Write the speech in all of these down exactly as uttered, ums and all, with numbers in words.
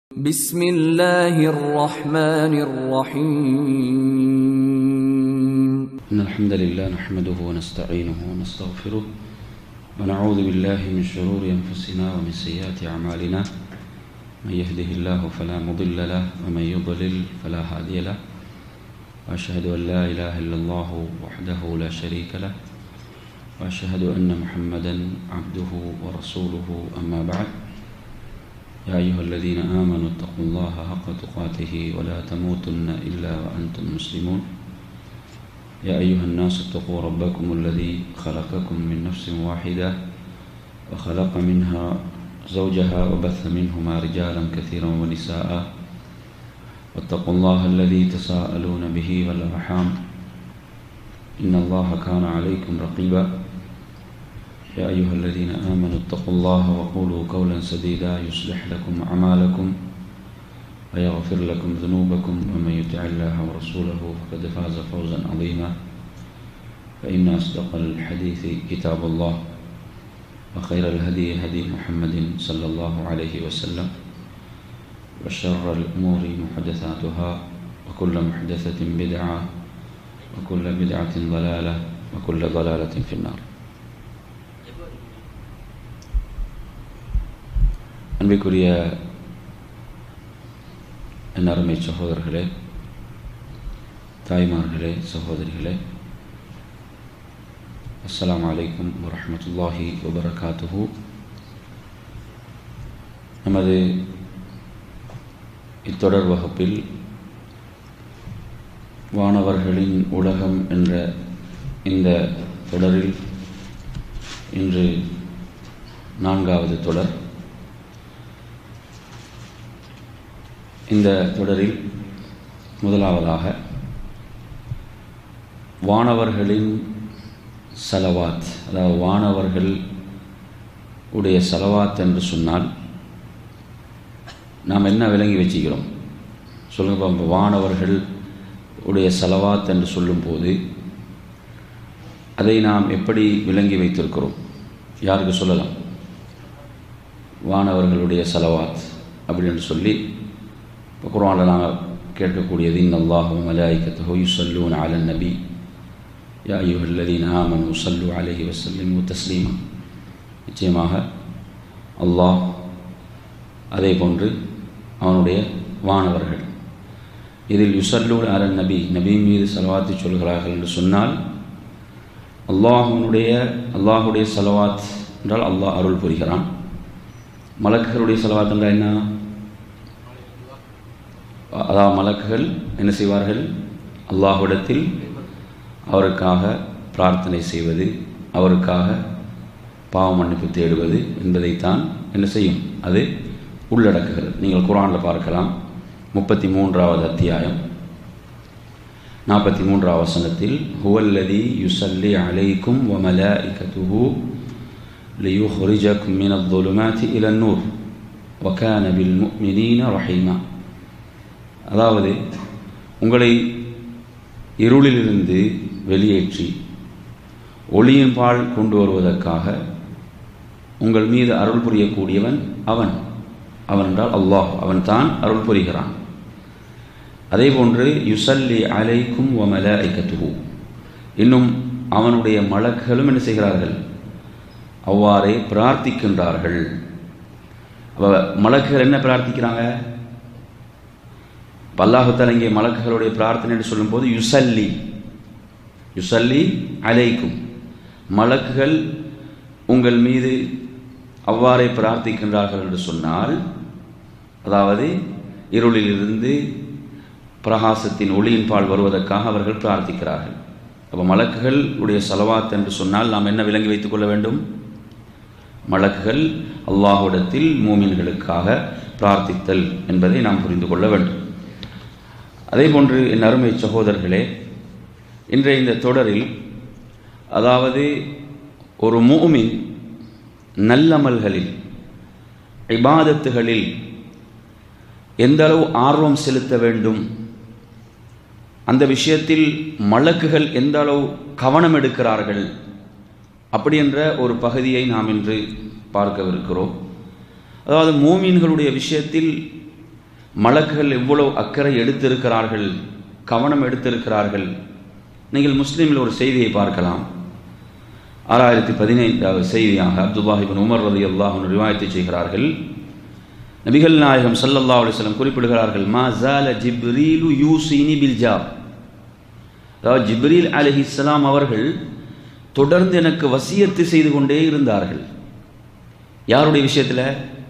بسم الله الرحمن الرحيم إن الحمد لله نحمده ونستعينه ونستغفره ونعوذ بالله من شرور أنفسنا ومن سيئات أعمالنا من يهده الله فلا مضل له ومن يضلل فلا هادي له وأشهد أن لا إله إلا الله وحده لا شريك له وأشهد أن محمدا عبده ورسوله أما بعد يا أيها الذين آمنوا اتقوا الله حق تقاته ولا تموتن إلا وأنتم مسلمون يا أيها الناس اتقوا ربكم الذي خلقكم من نفس واحدة وخلق منها زوجها وبث منهما رجالا كثيرا ونساء واتقوا الله الذي تساءلون به والأرحام إن الله كان عليكم رقيبا يا أيها الذين آمنوا اتقوا الله وقولوا قولا سديدا يصلح لكم أعمالكم ويغفر لكم ذنوبكم ومن يطع الله ورسوله فقد فاز فوزا عظيما فإن أصدق الحديث كتاب الله وخير الهدي هدي محمد صلى الله عليه وسلم وشر الأمور محدثاتها وكل محدثة بدعة وكل بدعة ضلالة وكل ضلالة في النار. அன்பிற்குரிய என் அருமை சகோதரர்களே, தாய்மார்களே, சகோதரிகளே, அஸ்ஸலாமு அலைக்கும் வரஹ்மத்துல்லாஹி வபரகாத்துஹு. நமது இத்தொடர் வகுப்பில் வானவர்களின் உலகம் என்ற இந்த தொடரில் இன்று நான்காவது தொடர். இந்த தொடரில் முதலாவதாக வானவர்களின் சலவாத், அதாவது வானவர்கள் உடைய சலவாத் என்று சொன்னால் நாம் என்ன விளங்கி வச்சுக்கிறோம் சொல்லுங்க. வானவர்கள் உடைய சலவாத் என்று சொல்லும்போது அதை நாம் எப்படி விளங்கி வைத்திருக்கிறோம்? யாருக்கு சொல்லலாம்? வானவர்களுடைய சலவாத் அப்படின்னு சொல்லி இப்போ குர்ஆனில் நாங்கள் கேட்கக்கூடியது இன்னல்லாஹு வ மலாயிகத்துஹு யுஸல்லூன அலன் நபி யா அய்யுஹல்லதீன ஆமனூ ஸல்லூ அலைஹி வஸல்லிமூ தஸ்லீமா. நிச்சயமாக அல்லாஹ் அதே போன்று அவனுடைய வானவர்கள் இதில் யுஸல்லூன அலன் நபி, நபி மீது ஸலவாத்து சொல்கிறார்கள் என்று சொன்னால் அல்லாஹ்வுடைய அல்லாஹுடைய ஸலவாத் என்றால் அல்லாஹ் அருள் புரிகிறான். மலக்குகளுடைய ஸலவாத் என்றால் என்ன? அதாவது மலக்குகள் என்ன செய்வார்கள்? அல்லாஹ்விடத்தில் அவருக்காக பிரார்த்தனை செய்வது, அவருக்காக பாவ மன்னிப்பு தேடுவது என்பதைத்தான் என்ன செய்யும்? அது உள்ளடக்குகிறது. நீங்கள் குர்ஆனில் பார்க்கலாம். முப்பத்தி மூன்றாவது அத்தியாயம் நாற்பத்தி மூன்றாவது வசனத்தில் ஹுவல்லதி யுஸல்லி அலைக்கும் வ மலாயிகத்துஹு லியுஹ்ரிஜக்கும் மினல் ظுலுமாத்தி இலன் நூர் வ கான பில் முஃமினீன ரஹீமா. அதாவது உங்களை இருளிலிருந்து வெளியேற்றி ஒளியின்பால் கொண்டு வருவதற்காக உங்கள் மீது அருள் புரியக்கூடியவன் அவன். அவன் என்றால் அல்லாஹ், அவன் தான் அருள் புரிகிறான். அதே போன்று யுஸல்லி அலைக்கும் வ மலாயிகத்துஹு, இன்னும் அவனுடைய மலக்குகளும் என்ன செய்கிறார்கள்? அவ்வாறே பிரார்த்திக்கின்றார்கள். மலக்குகள் என்ன பிரார்த்திக்கிறாங்க? அல்லாஹ் தஆலா இங்கே மலக்குகளுடைய பிரார்த்தனை என்று சொல்லும்போது யுஸல்லி யுஸல்லி அலைக்கும், மலக்குகள் உங்கள் மீது அவ்வாறே பிரார்த்திக்கின்றார்கள் என்று சொன்னால், அதாவது இருளிலிருந்து பிரகாசத்தின் ஒளியின்பால் வருவதற்காக அவர்கள் பிரார்த்திக்கிறார்கள். அப்போ மலக்குகள் உடைய ஸலவாத் என்று சொன்னால் நாம் என்ன விளங்கி வைத்துக் கொள்ள வேண்டும்? மலக்குகள் அல்லாஹ்விடத்தில் மூமின்களுக்காக பிரார்த்தித்தல் என்பதை நாம் புரிந்து கொள்ள வேண்டும். அதே போன்று என் அருமை சகோதரர்களே, இன்றைய இந்த தொடரில் அதாவது ஒரு முஃமின் நல்லமல்களில் இபாதத்துகளில் எந்த அளவு ஆர்வம் செலுத்த வேண்டும், அந்த விஷயத்தில் மலக்குகள் எந்த அளவு கவனம் எடுக்கிறார்கள், அப்படி என்ற ஒரு பகுதியை நாம் இன்று பார்க்கவிருக்கிறோம். அதாவது மூமின்களுடைய விஷயத்தில் மலக்குகள் எவ்வளவு அக்கறை எடுத்திருக்கிறார்கள், கவனம் எடுத்திருக்கிறார்கள். நீங்கள் முஸ்லீமில் ஒரு செய்தியை பார்க்கலாம். ஆறாயிரத்தி பதினைந்தாவது செய்தியாக அப்துல்லாஹ் இப்னு உமர் ரலியல்லாஹு அன்ஹு ரிவாயத்தை செய்கிறார்கள். நபிகள் நாயகம் ஸல்லல்லாஹு அலைஹி வஸல்லம் குறிப்பிடுகிறார்கள், மா ஸால ஜிப்ரீலு யூசினி பில் ஜார். அதாவது ஜிப்ரீல் அலைஹிஸ்ஸலாம் அவர்கள் தொடர்ந்து எனக்கு வசியத்து செய்து கொண்டே இருந்தார்கள். யாருடைய விஷயத்தில்?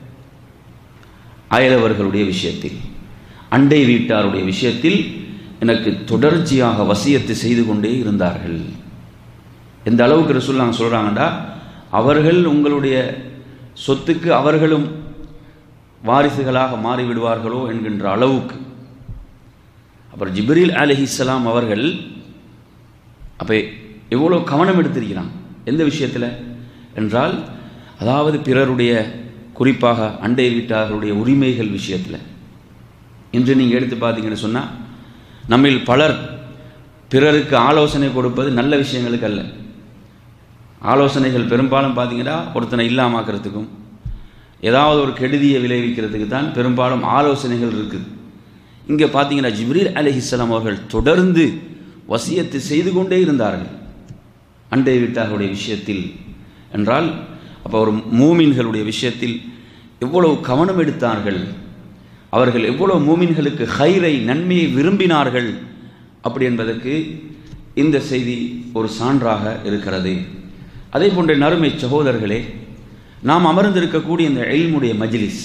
அயலவர்களுடைய விஷயத்தில், அண்டை வீட்டாருடைய விஷயத்தில் எனக்கு தொடர்ச்சியாக வசியத்து செய்து கொண்டே இருந்தார்கள். எந்த அளவுக்கு ரசூலுல்லாஹ் சொல்றாங்கடா, அவர்கள் உங்களுடைய சொத்துக்கு அவர்களும் வாரிசுகளாக மாறிவிடுவார்களோ என்கின்ற அளவுக்கு. அப்புறம் ஜிப்ரீல் அலைஹிஸ்ஸலாம் அவர்கள் அப்போ எவ்வளோ கவனம் எடுத்திருக்கிறான் எந்த விஷயத்தில் என்றால், அதாவது பிறருடைய, குறிப்பாக அண்டை வீட்டார்களுடைய உரிமைகள் விஷயத்தில். இன்று நீங்கள் எடுத்து பார்த்தீங்கன்னு சொன்னால், நம்மில் பலர் பிறருக்கு ஆலோசனை கொடுப்பது நல்ல விஷயங்களுக்கு அல்ல. ஆலோசனைகள் பெரும்பாலும் பார்த்தீங்கன்னா ஒருத்தனை இல்லாமாக்கிறதுக்கும் ஏதாவது ஒரு கெடுதியை விளைவிக்கிறதுக்கு தான் பெரும்பாலும் ஆலோசனைகள் இருக்குது. இங்கே பார்த்தீங்கன்னா ஜிப்ரீல் அலைஹிஸ்ஸலாம் அவர்கள் தொடர்ந்து வசியத்து செய்து கொண்டே இருந்தார்கள் அண்டை வீட்டார்களுடைய விஷயத்தில். என்றால் அப்போ ஒரு மூமின்களுடைய விஷயத்தில் எவ்வளவு கவனம் எடுத்தார்கள், அவர்கள் எவ்வளவு மூமின்களுக்கு ஹைரை, நன்மையை விரும்பினார்கள் அப்படி என்பதற்கு இந்த செய்தி ஒரு சான்றாக இருக்கிறது. அதே போன்ற நறுமை சகோதரர்களே, நாம் அமர்ந்திருக்கக்கூடிய இந்த இல்முடைய மஜ்லிஸ்,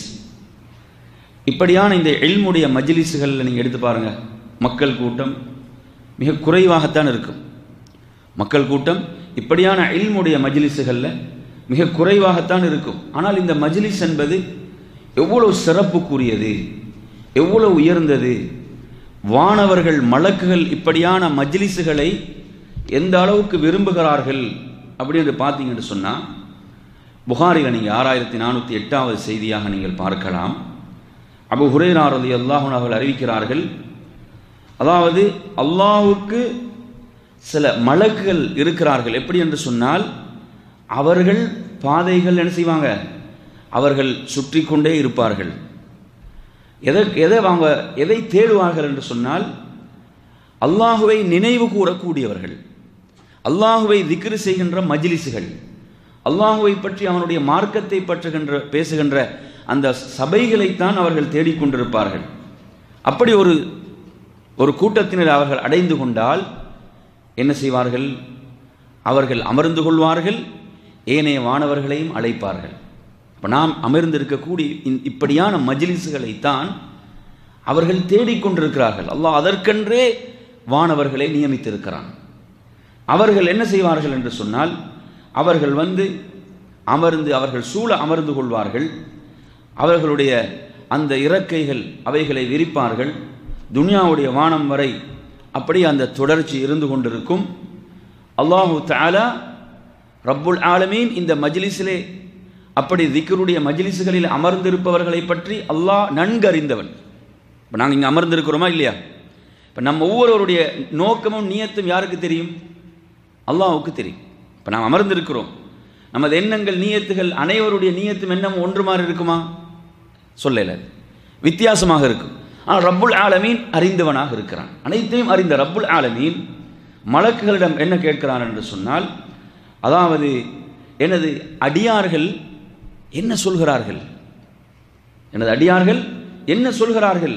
இப்படியான இந்த இல்முடைய மஜ்லிஸ்களில் நீங்கள் எடுத்து பாருங்கள், மக்கள் கூட்டம் மிக குறைவாகத்தான் இருக்கும். மக்கள் கூட்டம் இப்படியான இல்முடைய மஜ்லிஸ்களில் மிக குறைவாகத்தான் இருக்கும். ஆனால் இந்த மஜ்லிஸ் என்பது எவ்வளவு சிறப்புக்குரியது, எவ்வளவு உயர்ந்தது. வானவர்கள், மலக்குகள் இப்படியான மஜ்லிஸ்களை எந்த அளவுக்கு விரும்புகிறார்கள் அப்படின்னு பார்த்தீங்கன்னு சொன்னால், புகாரில் நீங்கள் ஆறாயிரத்தி நானூற்றி எட்டாவது செய்தியாக நீங்கள் பார்க்கலாம். அபூ ஹுரைரா ரலியல்லாஹு அன்ஹு அவர்கள் அறிவிக்கிறார்கள், அதாவது அல்லாஹ்வுக்கு சில மலக்குகள் இருக்கிறார்கள். எப்படி என்று சொன்னால், அவர்கள் பாதைகள் என்ன செய்வாங்க, அவர்கள் சுற்றி கொண்டே இருப்பார்கள். எதை எதை வாங்க எதை தேடுவார்கள் என்று சொன்னால், அல்லாஹுவை நினைவு கூறக்கூடியவர்கள், அல்லாஹுவை திக்ரு செய்கின்ற மஜ்லிஸ்கள், அல்லாஹுவை பற்றி அவனுடைய மார்க்கத்தை பற்றுகின்ற பேசுகின்ற அந்த சபைகளைத்தான் அவர்கள் தேடிக்கொண்டிருப்பார்கள். அப்படி ஒரு ஒரு கூட்டத்தினர் அவர்கள் அடைந்து கொண்டால் என்ன செய்வார்கள், அவர்கள் அமர்ந்து கொள்வார்கள், ஏனைய வானவர்களையும் அழைப்பார்கள். இப்போ நாம் அமர்ந்திருக்கக்கூடிய இப்படியான மஜ்லிஸ்களைத்தான் அவர்கள் தேடிக்கொண்டிருக்கிறார்கள். அல்லாஹ் அதற்கென்றே வானவர்களை நியமித்திருக்கிறான். அவர்கள் என்ன செய்வார்கள் என்று சொன்னால், அவர்கள் வந்து அமர்ந்து அவர்கள் சூழ அமர்ந்து கொள்வார்கள். அவர்களுடைய அந்த இறக்கைகள் அவைகளை விரிப்பார்கள். துனியாவுடைய வானம் வரை அப்படி அந்த தொடர்ச்சி இருந்து கொண்டிருக்கும். அல்லாஹு தஆலா ரப்புல் ஆலமீன் இந்த மஜ்லிஸிலே, அப்படி திக்ருடைய மஜ்லிஸ்களில் அமர்ந்திருப்பவர்களை பற்றி அல்லாஹ் நன்கு அறிந்தவன். இப்போ நாங்கள் இங்கே அமர்ந்திருக்கிறோமா இல்லையா? இப்போ நம்ம ஒவ்வொருவருடைய நோக்கமும் நியத்தும் யாருக்கு தெரியும்? அல்லாஹ்வுக்கு தெரியும். இப்போ நாம் அமர்ந்திருக்கிறோம், நமது எண்ணங்கள், நியத்துகள், அனைவருடைய நியத்தும் எண்ணமும் ஒன்று மாதிரி இருக்குமா? சொல்லல, வித்தியாசமாக இருக்கும். ஆனால் ரப்புல் ஆலமீன் அறிந்தவனாக இருக்கிறான். அனைத்தையும் அறிந்த ரப்புல் ஆலமீன் மலக்குகளிடம் என்ன கேட்கிறான் என்று சொன்னால், அதாவது எனது அடியார்கள் என்ன சொல்கிறார்கள், எனது அடியார்கள் என்ன சொல்கிறார்கள்?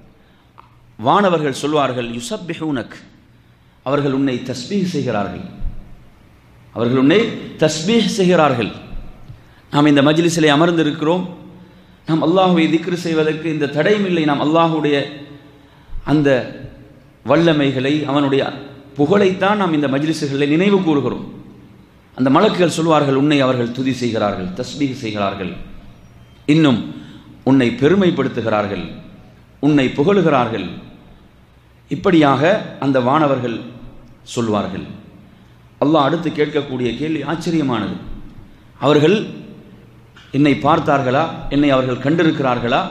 வானவர்கள் சொல்வார்கள், யுஸப்பிஹூனக், அவர்கள் உன்னை தஸ்பீஹ் செய்கிறார்கள், அவர்கள் உன்னை தஸ்பீஹ் செய்கிறார்கள். நாம் இந்த மஜ்லிஸிலே அமர்ந்திருக்கிறோம், நாம் அல்லாஹுவை திக்ரு செய்வதற்கு இந்த தடையும் இல்லை. நாம் அல்லாஹுடைய அந்த வல்லமைகளை, அவனுடைய புகழைத்தான் நாம் இந்த மஜ்லிஸுகளில் நினைவு கூறுகிறோம். அந்த மலக்குகள் சொல்வார்கள், உன்னை அவர்கள் துதி செய்கிறார்கள், தஸ்பீஹ் செய்கிறார்கள், இன்னும் உன்னை பெருமைப்படுத்துகிறார்கள், உன்னை புகழுகிறார்கள். இப்படியாக அந்த வானவர்கள் சொல்வார்கள். அல்லாஹ் அடுத்து கேட்கக்கூடிய கேள்வி ஆச்சரியமானது. அவர்கள் என்னை பார்த்தார்களா, என்னை அவர்கள் கண்டிருக்கிறார்களா?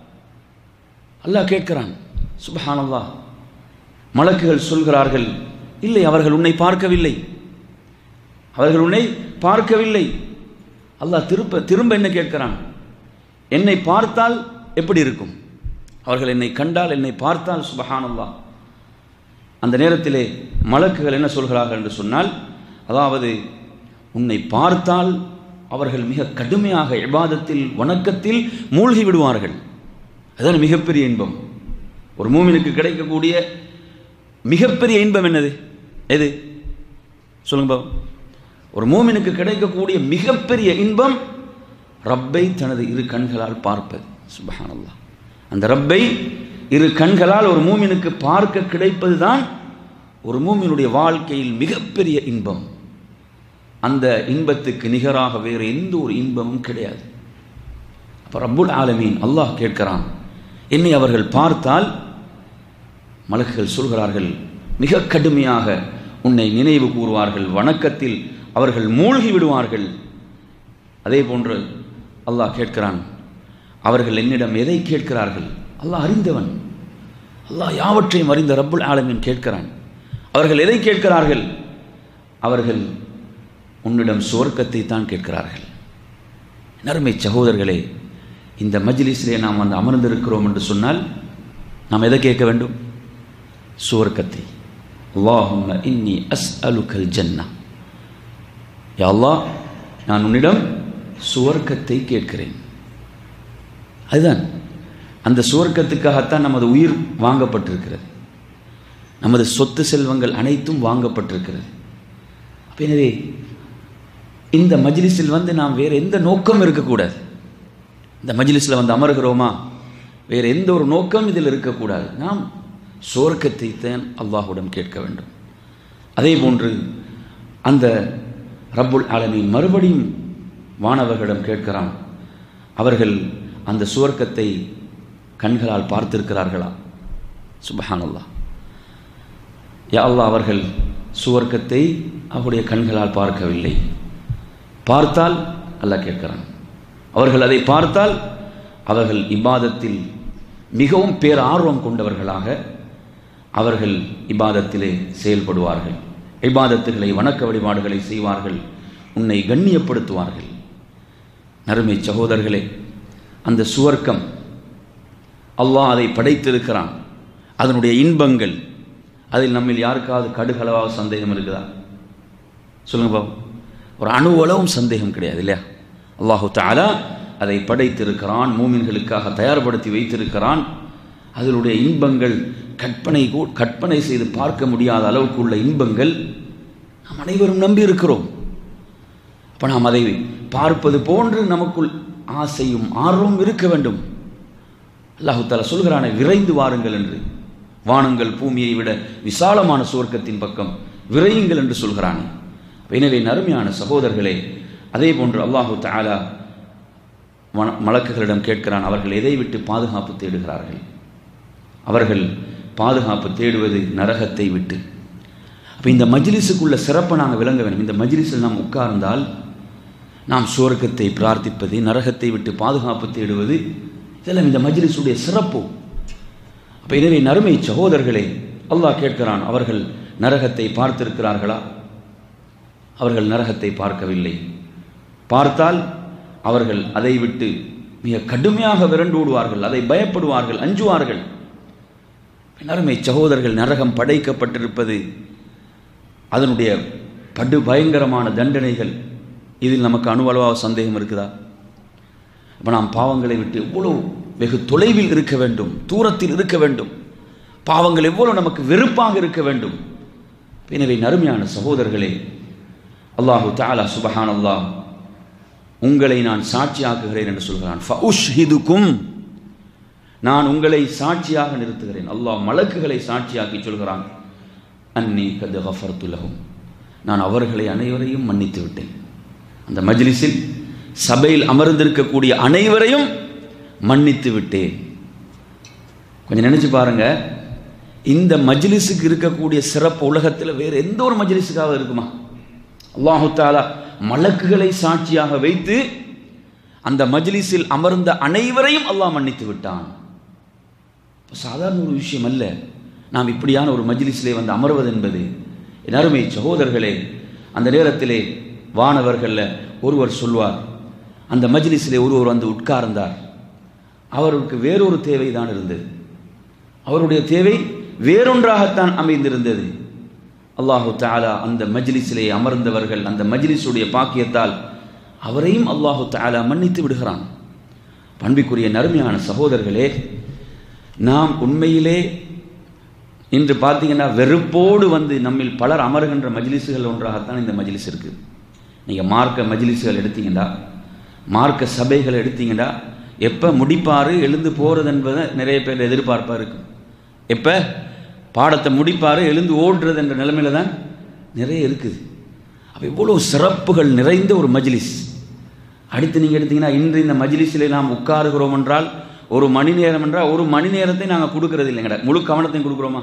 அல்லாஹ் கேட்கிறான். சுப்ஹானல்லாஹ். மலக்குகள் சொல்கிறார்கள், இல்லை, அவர்கள் உன்னை பார்க்கவில்லை, அவர்கள் உன்னை பார்க்கவில்லை. அல்லாஹ் திரும்ப திரும்ப என்ன கேட்கிறான், என்னை பார்த்தால் எப்படி இருக்கும், அவர்கள் என்னை கண்டால், என்னை பார்த்தால் சுப்ஹானல்லாஹ், அந்த நேரத்திலே மலக்குகள் என்ன சொல்கிறார்கள் என்று சொன்னால், அதாவது உன்னை பார்த்தால் அவர்கள் மிக கடுமையாக இபாதத்தில் வணக்கத்தில் மூழ்கி விடுவார்கள். அதுதான் மிகப்பெரிய இன்பம். ஒரு மூமினுக்கு கிடைக்கக்கூடிய மிகப்பெரிய இன்பம் என்னது? எது சொல்லுங்க. ஒரு மூமினுக்கு கிடைக்கக்கூடிய மிகப்பெரிய இன்பம் ரப்பை தனது இரு கண்களால் பார்ப்பது. சுப்ஹானல்லாஹ், அந்த ரப்பை இரு கண்களால் ஒரு மூமினுக்கு பார்க்க கிடைப்பது தான் ஒரு மூமினுடைய வாழ்க்கையில் மிகப்பெரிய இன்பம். அந்த இன்பத்துக்கு நிகராக வேறு எந்த ஒரு இன்பமும் கிடையாது. அப்போ ரப்புல் ஆலமீன் அல்லாஹ் கேட்கிறான், என்னை அவர்கள் பார்த்தால், மலக்குகள் சொல்கிறார்கள், மிக கடுமையாக உன்னை நினைவு கூறுவார்கள், வணக்கத்தில் அவர்கள் மூழ்கி விடுவார்கள். அதே போன்று அல்லாஹ் கேட்கிறான், அவர்கள் என்னிடம் எதை கேட்கிறார்கள்? அல்லாஹ் அறிந்தவன், அல்லாஹ் யாவற்றையும் அறிந்த ரப்புல் ஆலமீன் கேட்கிறான், அவர்கள் எதை கேட்கிறார்கள்? அவர்கள் உன்னிடம் சுவர்க்கத்தை தான் கேட்கிறார்கள். நறுமை சகோதரர்களே, இந்த மஜ்லிஸிலே நாம் வந்து அமர்ந்திருக்கிறோம் என்று சொன்னால் நாம் எதை கேட்க வேண்டும்? சுவர்க்கத்தை. அல்லாஹும்ம இன்னி அஸ்அலுக்கல் ஜன்னா, யா அல்லாஹ், நான் உன்னிடம் சுவர்க்கத்தை கேட்கிறேன். அதுதான், அந்த சுவர்க்கத்துக்காகத்தான் நமது உயிர் வாங்கப்பட்டிருக்கிறது, நமது சொத்து செல்வங்கள் அனைத்தும் வாங்கப்பட்டிருக்கிறது. எனவே இந்த மஜ்லிஸில் வந்து நாம் வேறு எந்த நோக்கம் இருக்கக்கூடாது. இந்த மஜ்லிஸில் வந்து அமர்கிறோமா, வேறு எந்த ஒரு நோக்கம் இதில் இருக்கக்கூடாது. நாம் சுவர்க்கத்தை தான் அல்லாஹ்விடம் கேட்க வேண்டும். அதே போன்று அந்த ரப்புல் ஆலமீன் மறுபடியும் வானவர்களிடம் கேட்கிறான், அவர்கள் அந்த சுவர்க்கத்தை கண்களால் பார்த்திருக்கிறார்களா? சுப்ஹானல்லாஹ், யா அல்லாஹ், அவர்கள் சுவர்க்கத்தை அவருடைய கண்களால் பார்க்கவில்லை. பார்த்தால் அல்லாஹ் கேட்கிறான், அவர்கள் அதை பார்த்தால் அவர்கள் இபாதத்தில் மிகவும் பேரார்வம் கொண்டவர்களாக அவர்கள் இபாதத்திலே செயல்படுவார்கள், இபாதத்துகளை வணக்க வழிபாடுகளை செய்வார்கள், உன்னை கண்ணியப்படுத்துவார்கள். நறுமை சகோதரர்களே, அந்த சுவர்க்கம் அல்லாஹ் அதை படைத்திருக்கிறான், அதனுடைய இன்பங்கள், அதில் நம்மில் யாருக்காவது கடுகளவாக சந்தேகம் இருக்குதா? சொல்லுங்க பாபு. ஒரு அணுவளவும் சந்தேகம் கிடையாது இல்லையா? அல்லாஹு தஆலா அதை படைத்திருக்கிறான், மூமின்களுக்காக தயார்படுத்தி வைத்திருக்கிறான். அதனுடைய இன்பங்கள் கற்பனை கற்பனை செய்து பார்க்க முடியாத அளவுக்கு உள்ள இன்பங்கள் நாம் அனைவரும் நம்பி இருக்கிறோம். அப்போ நாம் அதை பார்ப்பது போன்று நமக்குள் ஆசையும் ஆர்வம் இருக்க வேண்டும். அல்லாஹு தஆலா சொல்கிறானே, விரைந்து வாருங்கள் என்று, வானங்கள் பூமியை விட விசாலமான சுவர்க்கத்தின் பக்கம் விரையுங்கள் என்று சொல்கிறானே. எனவே நறுமையான சகோதரர்களே, அதே போன்று அல்லாஹு தஆலா மலக்குகளிடம் கேட்கிறான், அவர்கள் எதை விட்டு பாதுகாப்பு தேடுகிறார்கள்? அவர்கள் பாதுகாப்பு தேடுவது நரகத்தை விட்டு. அப்போ இந்த மஜ்லிஸுக்குள்ள சிறப்பை நாங்கள் விளங்க வேண்டும். இந்த மஜ்லிஸில் நாம் உட்கார்ந்தால் நாம் சுவர்க்கத்தை பிரார்த்திப்பது, நரகத்தை விட்டு பாதுகாப்பு தேடுவது, இதெல்லாம் இந்த மஜ்லிஸுடைய சிறப்பு. அப்போ எனவே நறுமை சகோதரர்களே, அல்லாஹ் கேட்கிறான், அவர்கள் நரகத்தை பார்த்திருக்கிறார்களா? அவர்கள் நரகத்தை பார்க்கவில்லை. பார்த்தால் அவர்கள் அதை விட்டு மிக கடுமையாக விரண்டு ஓடுவார்கள், அதை பயப்படுவார்கள், அஞ்சுவார்கள். நறுமை சகோதரர்கள், நரகம் படைக்கப்பட்டிருப்பது, அதனுடைய படு பயங்கரமான தண்டனைகள், இதில் நமக்கு அணுவளவாக சந்தேகம் இருக்குதா? இப்போ நாம் பாவங்களை விட்டு எவ்வளவு வெகு தொலைவில் இருக்க வேண்டும், தூரத்தில் இருக்க வேண்டும். பாவங்கள் எவ்வளவு நமக்கு வெறுப்பாக இருக்க வேண்டும். எனவே நறுமையான சகோதரர்களே, அல்லாஹு தஆலா சுப்ஹானல்லாஹ், உங்களை நான் சாட்சியாக்குகிறேன் என்று சொல்கிறான். ஃபஉஷ்ஹிதுக்கும், நான் உங்களை சாட்சியாக நிறுத்துகிறேன். அல்லாஹ் மலக்குகளை சாட்சியாக்கி சொல்கிறான், அன்னி கத் கஃபர்து லஹும், நான் அவர்களை அனைவரையும் மன்னித்து விட்டேன். அந்த மஜ்லிஸில் சபையில் அமர்ந்திருக்கக்கூடிய அனைவரையும் மன்னித்து விட்டேன். கொஞ்சம் நினைச்சு பாருங்க, இந்த மஜ்லிஸுக்கு இருக்கக்கூடிய சிறப்பு உலகத்தில் வேறு எந்த ஒரு மஜ்லிஸுக்காக இருக்குமா? அல்லாஹு தஆலா மலக்குகளை சாட்சியாக வைத்து அந்த மஜ்லிஸில் அமர்ந்த அனைவரையும் அல்லாஹ் மன்னித்து விட்டான். சாதாரண ஒரு விஷயம் அல்ல நாம் இப்படியான ஒரு மஜ்லிஸிலே வந்து அமர்வது என்பது. என் அருமை சகோதரர்களே, அந்த நேரத்திலே வானவர்களில் ஒருவர் சொல்வார், அந்த மஜ்லிஸிலே ஒருவர் வந்து உட்கார்ந்தார், அவருக்கு வேறொரு தேவை தான் இருந்தது. அவருடைய தேவை வேறொன்றாகத்தான் அமைந்திருந்தது. அல்லாஹு தஆலா அந்த மஜ்லிஸிலே அமர்ந்தவர்கள், அந்த மஜ்லிஸுடைய பாக்கியத்தால் அவரையும் அல்லாஹு தஆலா மன்னித்து விடுகிறான். பண்பிற்குரிய நறுமையான சகோதரர்களே, நாம் உண்மையிலே இன்று பார்த்தீங்கன்னா வெறுப்போடு வந்து நம்மில் பலர் அமர்கின்ற மஜ்லிஸுகள் ஒன்றாகத்தான் இந்த மஜ்லிஸ் இருக்குது. நீங்கள் மார்க்க மஜ்லிஸுகள் எடுத்தீங்கன்னா, மார்க்க சபைகள் எடுத்தீங்கன்னா, எப்போ முடிப்பார் எழுந்து போகிறது என்பதை நிறைய பேர் எதிர்பார்ப்பாக இருக்கும். எப்போ பாடத்தை முடிப்பார் எழுந்து ஓடுறது என்ற நிலைமையில தான் நிறைய இருக்குது. அப்போ இவ்வளோ சிறப்புகள் நிறைந்த ஒரு மஜ்லிஸ். அடுத்து நீங்கள் எடுத்தீங்கன்னா, இன்று இந்த மஜ்லிஸிலே நாம் உட்காருகிறோம் என்றால் ஒரு மணி நேரம் என்றால் ஒரு மணி நேரத்தை நாங்கள் கொடுக்கறது இல்லைங்கடா, முழு கவனத்தையும் கொடுக்குறோமா?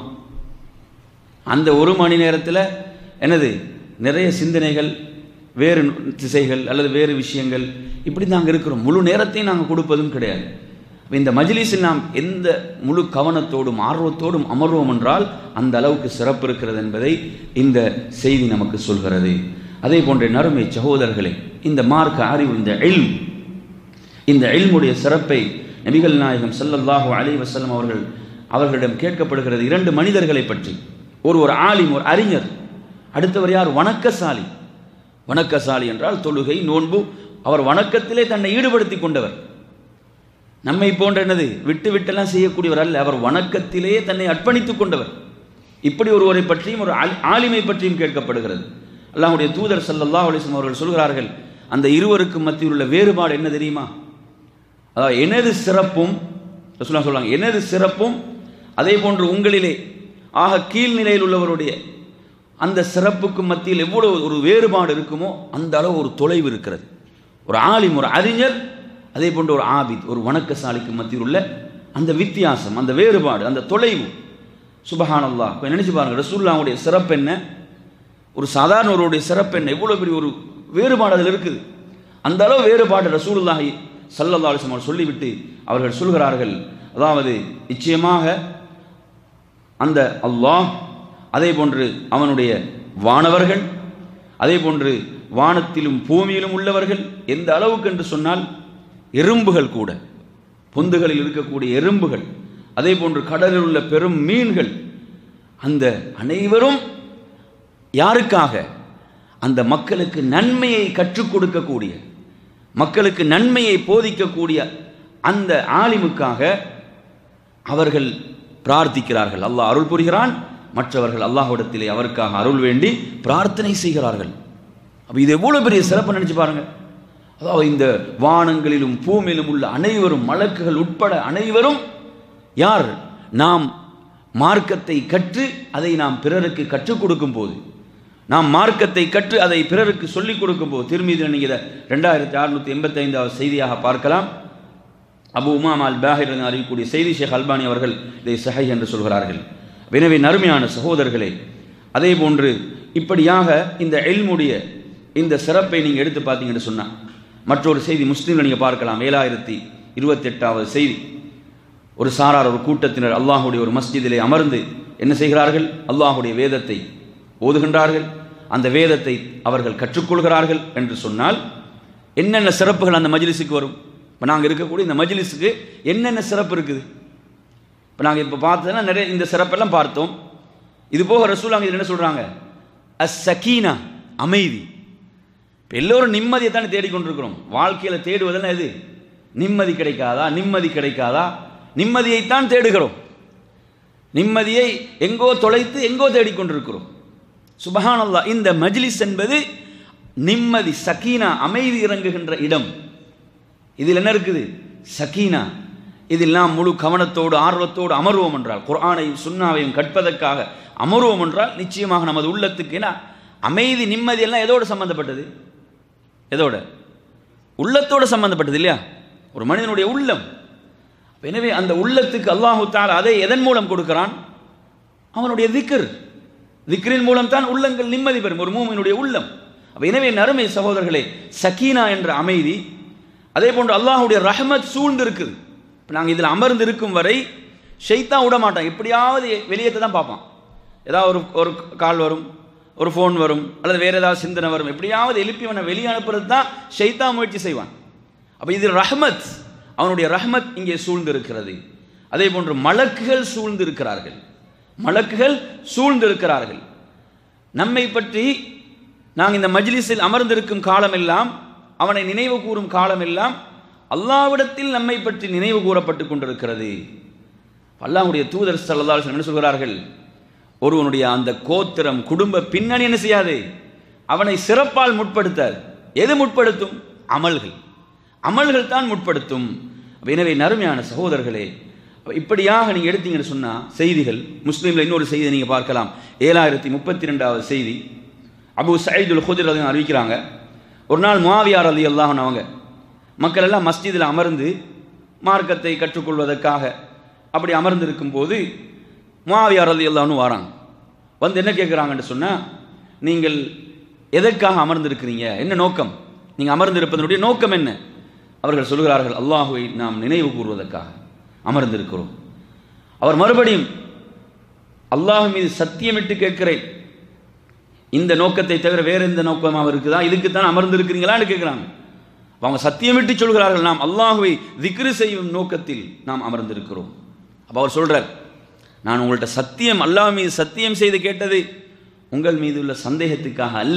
அந்த ஒரு மணி நேரத்தில் என்னது நிறைய சிந்தனைகள், வேறு திசைகள் அல்லது வேறு விஷயங்கள், இப்படி நாங்கள் இருக்கிறோம். முழு நேரத்தையும் நாங்கள் கொடுப்பதும் கிடையாது. இந்த மஜ்லிஸில் நாம் எந்த முழு கவனத்தோடும் ஆர்வத்தோடும் அமர்வோம் என்றால் அந்த அளவுக்கு சிறப்பு இருக்கிறது என்பதை இந்த செய்தி நமக்கு சொல்கிறது. அதே போன்ற நறுமை சகோதரர்களே, இந்த மார்க்க அறிவு, இந்த இல்ம், இந்த இல்முடைய சிறப்பை நபிகள் நாயகம் ஸல்லல்லாஹு அலைஹி வஸல்லம் அவர்கள் அவர்களிடம் கேட்கப்படுகிறது இரண்டு மனிதர்களை பற்றி. ஒரு ஒரு ஆலிம், ஒரு அறிஞர். அடுத்தவர் யார்? வணக்கசாலி. வணக்கசாலி என்றால் தொழுகை, நோன்பு, அவர் வணக்கத்திலே தன்னை ஈடுபடுத்தி கொண்டவர். நம்மை போன்ற என்னது விட்டு விட்டெல்லாம் செய்யக்கூடியவர் அல்ல, அவர் வணக்கத்திலே தன்னை அர்ப்பணித்துக் கொண்டவர். இப்படி ஒருவரை பற்றியும் ஒரு ஆலிமை பற்றியும் கேட்கப்படுகிறது. அல்லாஹ்வுடைய தூதர் ஸல்லல்லாஹு அலைஹி வஸல்லம் அவர்கள் சொல்கிறார்கள், அந்த இருவருக்கும் மத்தியில் உள்ள வேறுபாடு என்ன தெரியுமா? அதாவது எனது சிறப்பும், ரசூலுல்லாஹ் சொல்றாங்க, எனது சிறப்பும் அதே போன்று உங்களிலே ஆக கீழ்நிலையில் உள்ளவருடைய அந்த சிறப்புக்கு மத்தியில் எவ்வளவு ஒரு வேறுபாடு இருக்குமோ அந்த அளவு ஒரு தொலைவு இருக்கிறது. ஒரு ஆலிம், ஒரு அறிஞர், அதே போன்ற ஒரு ஆபித், ஒரு வணக்கசாலிக்கு மத்தியில் உள்ள அந்த வித்தியாசம், அந்த வேறுபாடு, அந்த தொலைவு. சுபஹானல்லாஹ். இப்போ நினைச்சு பாருங்க, ரசூலுல்லாஹ்வுடைய சிறப்பு என்ன, ஒரு சாதாரண ஒருவருடைய சிறப்பு என்ன, எவ்வளோ பெரிய ஒரு வேறுபாடு அதில் இருக்குது. அந்த அளவு வேறுபாடு ரசூலுல்லாஹி ஸல்லல்லாஹு அலைஹி வஸல்லம் சொல்லிவிட்டு அவர்கள் சொல்கிறார்கள், அதாவது நிச்சயமாக அந்த அல்லாஹ், அதே போன்று அவனுடைய வானவர்கள், அதே போன்று வானத்திலும் பூமியிலும் உள்ளவர்கள், எந்த அளவுக்கு என்று சொன்னால் எறும்புகள் கூட, பொந்துகளில் இருக்கக்கூடிய எறும்புகள், அதே போன்று கடலில் உள்ள பெரும் மீன்கள், அந்த அனைவரும் யாருக்காக? அந்த மக்களுக்கு நன்மையை கற்றுக் கொடுக்கக்கூடிய, மக்களுக்கு நன்மையை போதிக்கக்கூடிய அந்த ஆலிமுக்காக அவர்கள் பிரார்த்திக்கிறார்கள். அல்லாஹ் அருள் புரிகிறான், மற்றவர்கள் அல்லாஹ்விடத்திலே அவருக்காக அருள் வேண்டி பிரார்த்தனை செய்கிறார்கள். அப்போ இது எவ்வளோ பெரிய சிறப்பு நினைச்சு பாருங்க. அதாவது இந்த வானங்களிலும் பூமியிலும் உள்ள அனைவரும், மலக்குகள் உட்பட அனைவரும் யார்? நாம் மார்க்கத்தை கற்று அதை நாம் பிறருக்கு கற்றுக் கொடுக்கும் போது, நாம் மார்க்கத்தை கற்று அதை பிறருக்கு சொல்லிக் கொடுக்கும் போது, திருமீதில் நீங்கள் இதை ரெண்டாயிரத்தி அறுநூற்றி எண்பத்தி ஐந்தாவது செய்தியாக பார்க்கலாம். அபு உமாமா அல் பாஹிர் அறிவிக்கக்கூடிய செய்தி, ஷேக் அல்பானி அவர்கள் இதை சஹீஹ் என்று சொல்கிறார்கள். எனவே நறுமையான சகோதரர்களே, அதே போன்று இப்படியாக இந்த இல்முடைய இந்த சிறப்பை நீங்கள் எடுத்து பார்த்தீங்கன்னு சொன்னால் மற்றொரு செய்தி முஸ்லீமில் நீங்கள் பார்க்கலாம். ஏழாயிரத்தி இருபத்தி எட்டாவது செய்தி. ஒரு சாரார், ஒரு கூட்டத்தினர் அல்லாஹுடைய ஒரு மஸ்ஜிதிலே அமர்ந்து என்ன செய்கிறார்கள்? அல்லாஹுடைய வேதத்தை ஓதுகின்றார்கள். அந்த வேதத்தை அவர்கள் கற்றுக்கொள்கிறார்கள் என்று சொன்னால் என்னென்ன சிறப்புகள் அந்த மஜ்லிஸுக்கு வரும்? இப்போ நாங்கள் இருக்கக்கூடிய இந்த மஜ்லிஸுக்கு என்னென்ன சிறப்பு இருக்குது? இப்போ நாங்கள் இப்போ பார்த்தோன்னா நிறைய இந்த சிறப்பெல்லாம் பார்த்தோம். இது போக ரசூலுல்லாஹ் இது என்ன சொல்கிறாங்க? அஸ் சகீனா, அமைதி. இப்போ எல்லோரும் நிம்மதியை தானே தேடிக்கொண்டிருக்கிறோம். வாழ்க்கையில் தேடுவதெல்லாம் எது? நிம்மதி கிடைக்காதா? நிம்மதி கிடைக்காதா? நிம்மதியைத்தான் தேடுகிறோம். நிம்மதியை எங்கோ தொலைத்து எங்கோ தேடிக்கொண்டிருக்கிறோம். சுபஹானல்லாஹ். இந்த மஜ்லிஸ் என்பது நிம்மதி, சகீனா, அமைதி இறங்குகின்ற இடம். இதில் என்ன இருக்குது? சகீனா. இதில் நாம் முழு கவனத்தோடு ஆர்வத்தோடு அமர்வோம் என்றால், குர்ஆனையும் சுன்னாவையும் கற்பதற்காக அமர்வோம் என்றால் நிச்சயமாக நமது உள்ளத்துக்கு ஏன்னா அமைதி, நிம்மதி எல்லாம் எதோடு சம்பந்தப்பட்டது? எதோட? உள்ளத்தோடு சம்பந்தப்பட்டது இல்லையா? ஒரு மனிதனுடைய உள்ளம். எனவே அந்த உள்ளத்துக்கு அல்லாஹு தஆலா அதை எதன் மூலம் கொடுக்கிறான்? அவனுடைய திக்ர். திக்ரின் மூலம் தான் உள்ளங்கள் நிம்மதி பெறும், ஒரு மூமினுடைய உள்ளம். எனவே நறுமை சகோதரர்களே, சகீனா என்ற அமைதி, அதே போன்று அல்லாஹுடைய ரஹ்மத் சூழ்ந்து இருக்குது. இப்போ நாங்கள் இதில் அமர்ந்து இருக்கும் வரை ஷைத்தான் விட மாட்டான், எப்படியாவது வெளியேற்ற தான் பார்ப்பான். ஏதாவது ஒரு ஒரு கால் வரும், ஒரு ஃபோன் வரும், அல்லது வேறு ஏதாவது சிந்தனை வரும், எப்படியாவது எழுப்பி அவனை வெளியே அனுப்புறது தான் ஷைத்தான் முயற்சி செய்வான். அப்போ இது ரஹ்மத், அவனுடைய ரஹ்மத் இங்கே சூழ்ந்திருக்கிறது. அதே போன்று மலக்குகள் சூழ்ந்திருக்கிறார்கள், மலக்குகள் சூழ்ந்திருக்கிறார்கள். நம்மை பற்றி நாங்கள் இந்த மஜ்லிஸில் அமர்ந்திருக்கும் காலமெல்லாம், அவனை நினைவு கூறும் காலமெல்லாம் அல்லாஹ்விடத்தில் நம்மை பற்றி நினைவு கூறப்பட்டு கொண்டிருக்கிறது. அல்லாஹ்வுடைய தூதர் ஸல்லல்லாஹு அலைஹி வஸல்லம் என்ன சொல்கிறார்கள்? ஒருவனுடைய அந்த கோத்திரம் குடும்ப பின்னணி என்ன செய்யாது, அவனை சிறப்பால் முற்படுத்தாது. எது முற்படுத்தும்? அமல்கள், அமல்கள் தான் முற்படுத்தும். எனவே நறுமையான சகோதரர்களே, இப்படியாக நீங்கள் எடுத்தீங்கன்னு சொன்னால் செய்திகள், முஸ்லீமில் இன்னொரு செய்தியை நீங்கள் பார்க்கலாம். ஏழாயிரத்தி முப்பத்தி ரெண்டாவது செய்தி, அபு சயீதுல் குத்ரி ரலியல்லாஹு அறிவிக்கிறாங்க, ஒரு நாள் முஆவியா ரலியல்லாஹு அன்ஹு அவங்க மக்கள் எல்லாம் மஸ்ஜிதில் அமர்ந்து மார்க்கத்தை கற்றுக்கொள்வதற்காக அப்படி அமர்ந்திருக்கும் போது முஆவியா ரலியல்லாஹு அன்ஹு வராங்க. வந்து என்ன கேட்குறாங்கன்னு சொன்னால், நீங்கள் எதற்காக அமர்ந்திருக்கிறீங்க, என்ன நோக்கம், நீங்கள் அமர்ந்திருப்பதனுடைய நோக்கம் என்ன? அவர்கள் சொல்கிறார்கள், அல்லாஹுவை நாம் நினைவு கூறுவதற்காக அமர்ந்திருக்கிறோம். அவர் மறுபடியும் அல்லாஹ் மீது சத்தியமிட்டு கேட்கிறேன், இந்த நோக்கத்தை தவிர வேறு எந்த நோக்கமாக இருக்குதா, இதுக்குத்தான் அமர்ந்திருக்கிறீங்களான்னு கேட்குறாங்க. அவங்க சத்தியமிட்டு சொல்கிறார்கள், நாம் அல்லாஹுவை திக்ரு செய்யும் நோக்கத்தில் நாம் அமர்ந்திருக்கிறோம். அப்போ அவர் சொல்கிறார், நான் உங்கள்கிட்ட சத்தியம், அல்லாஹ் மீது சத்தியம் செய்து கேட்டது உங்கள் மீது உள்ள சந்தேகத்துக்காக அல்ல.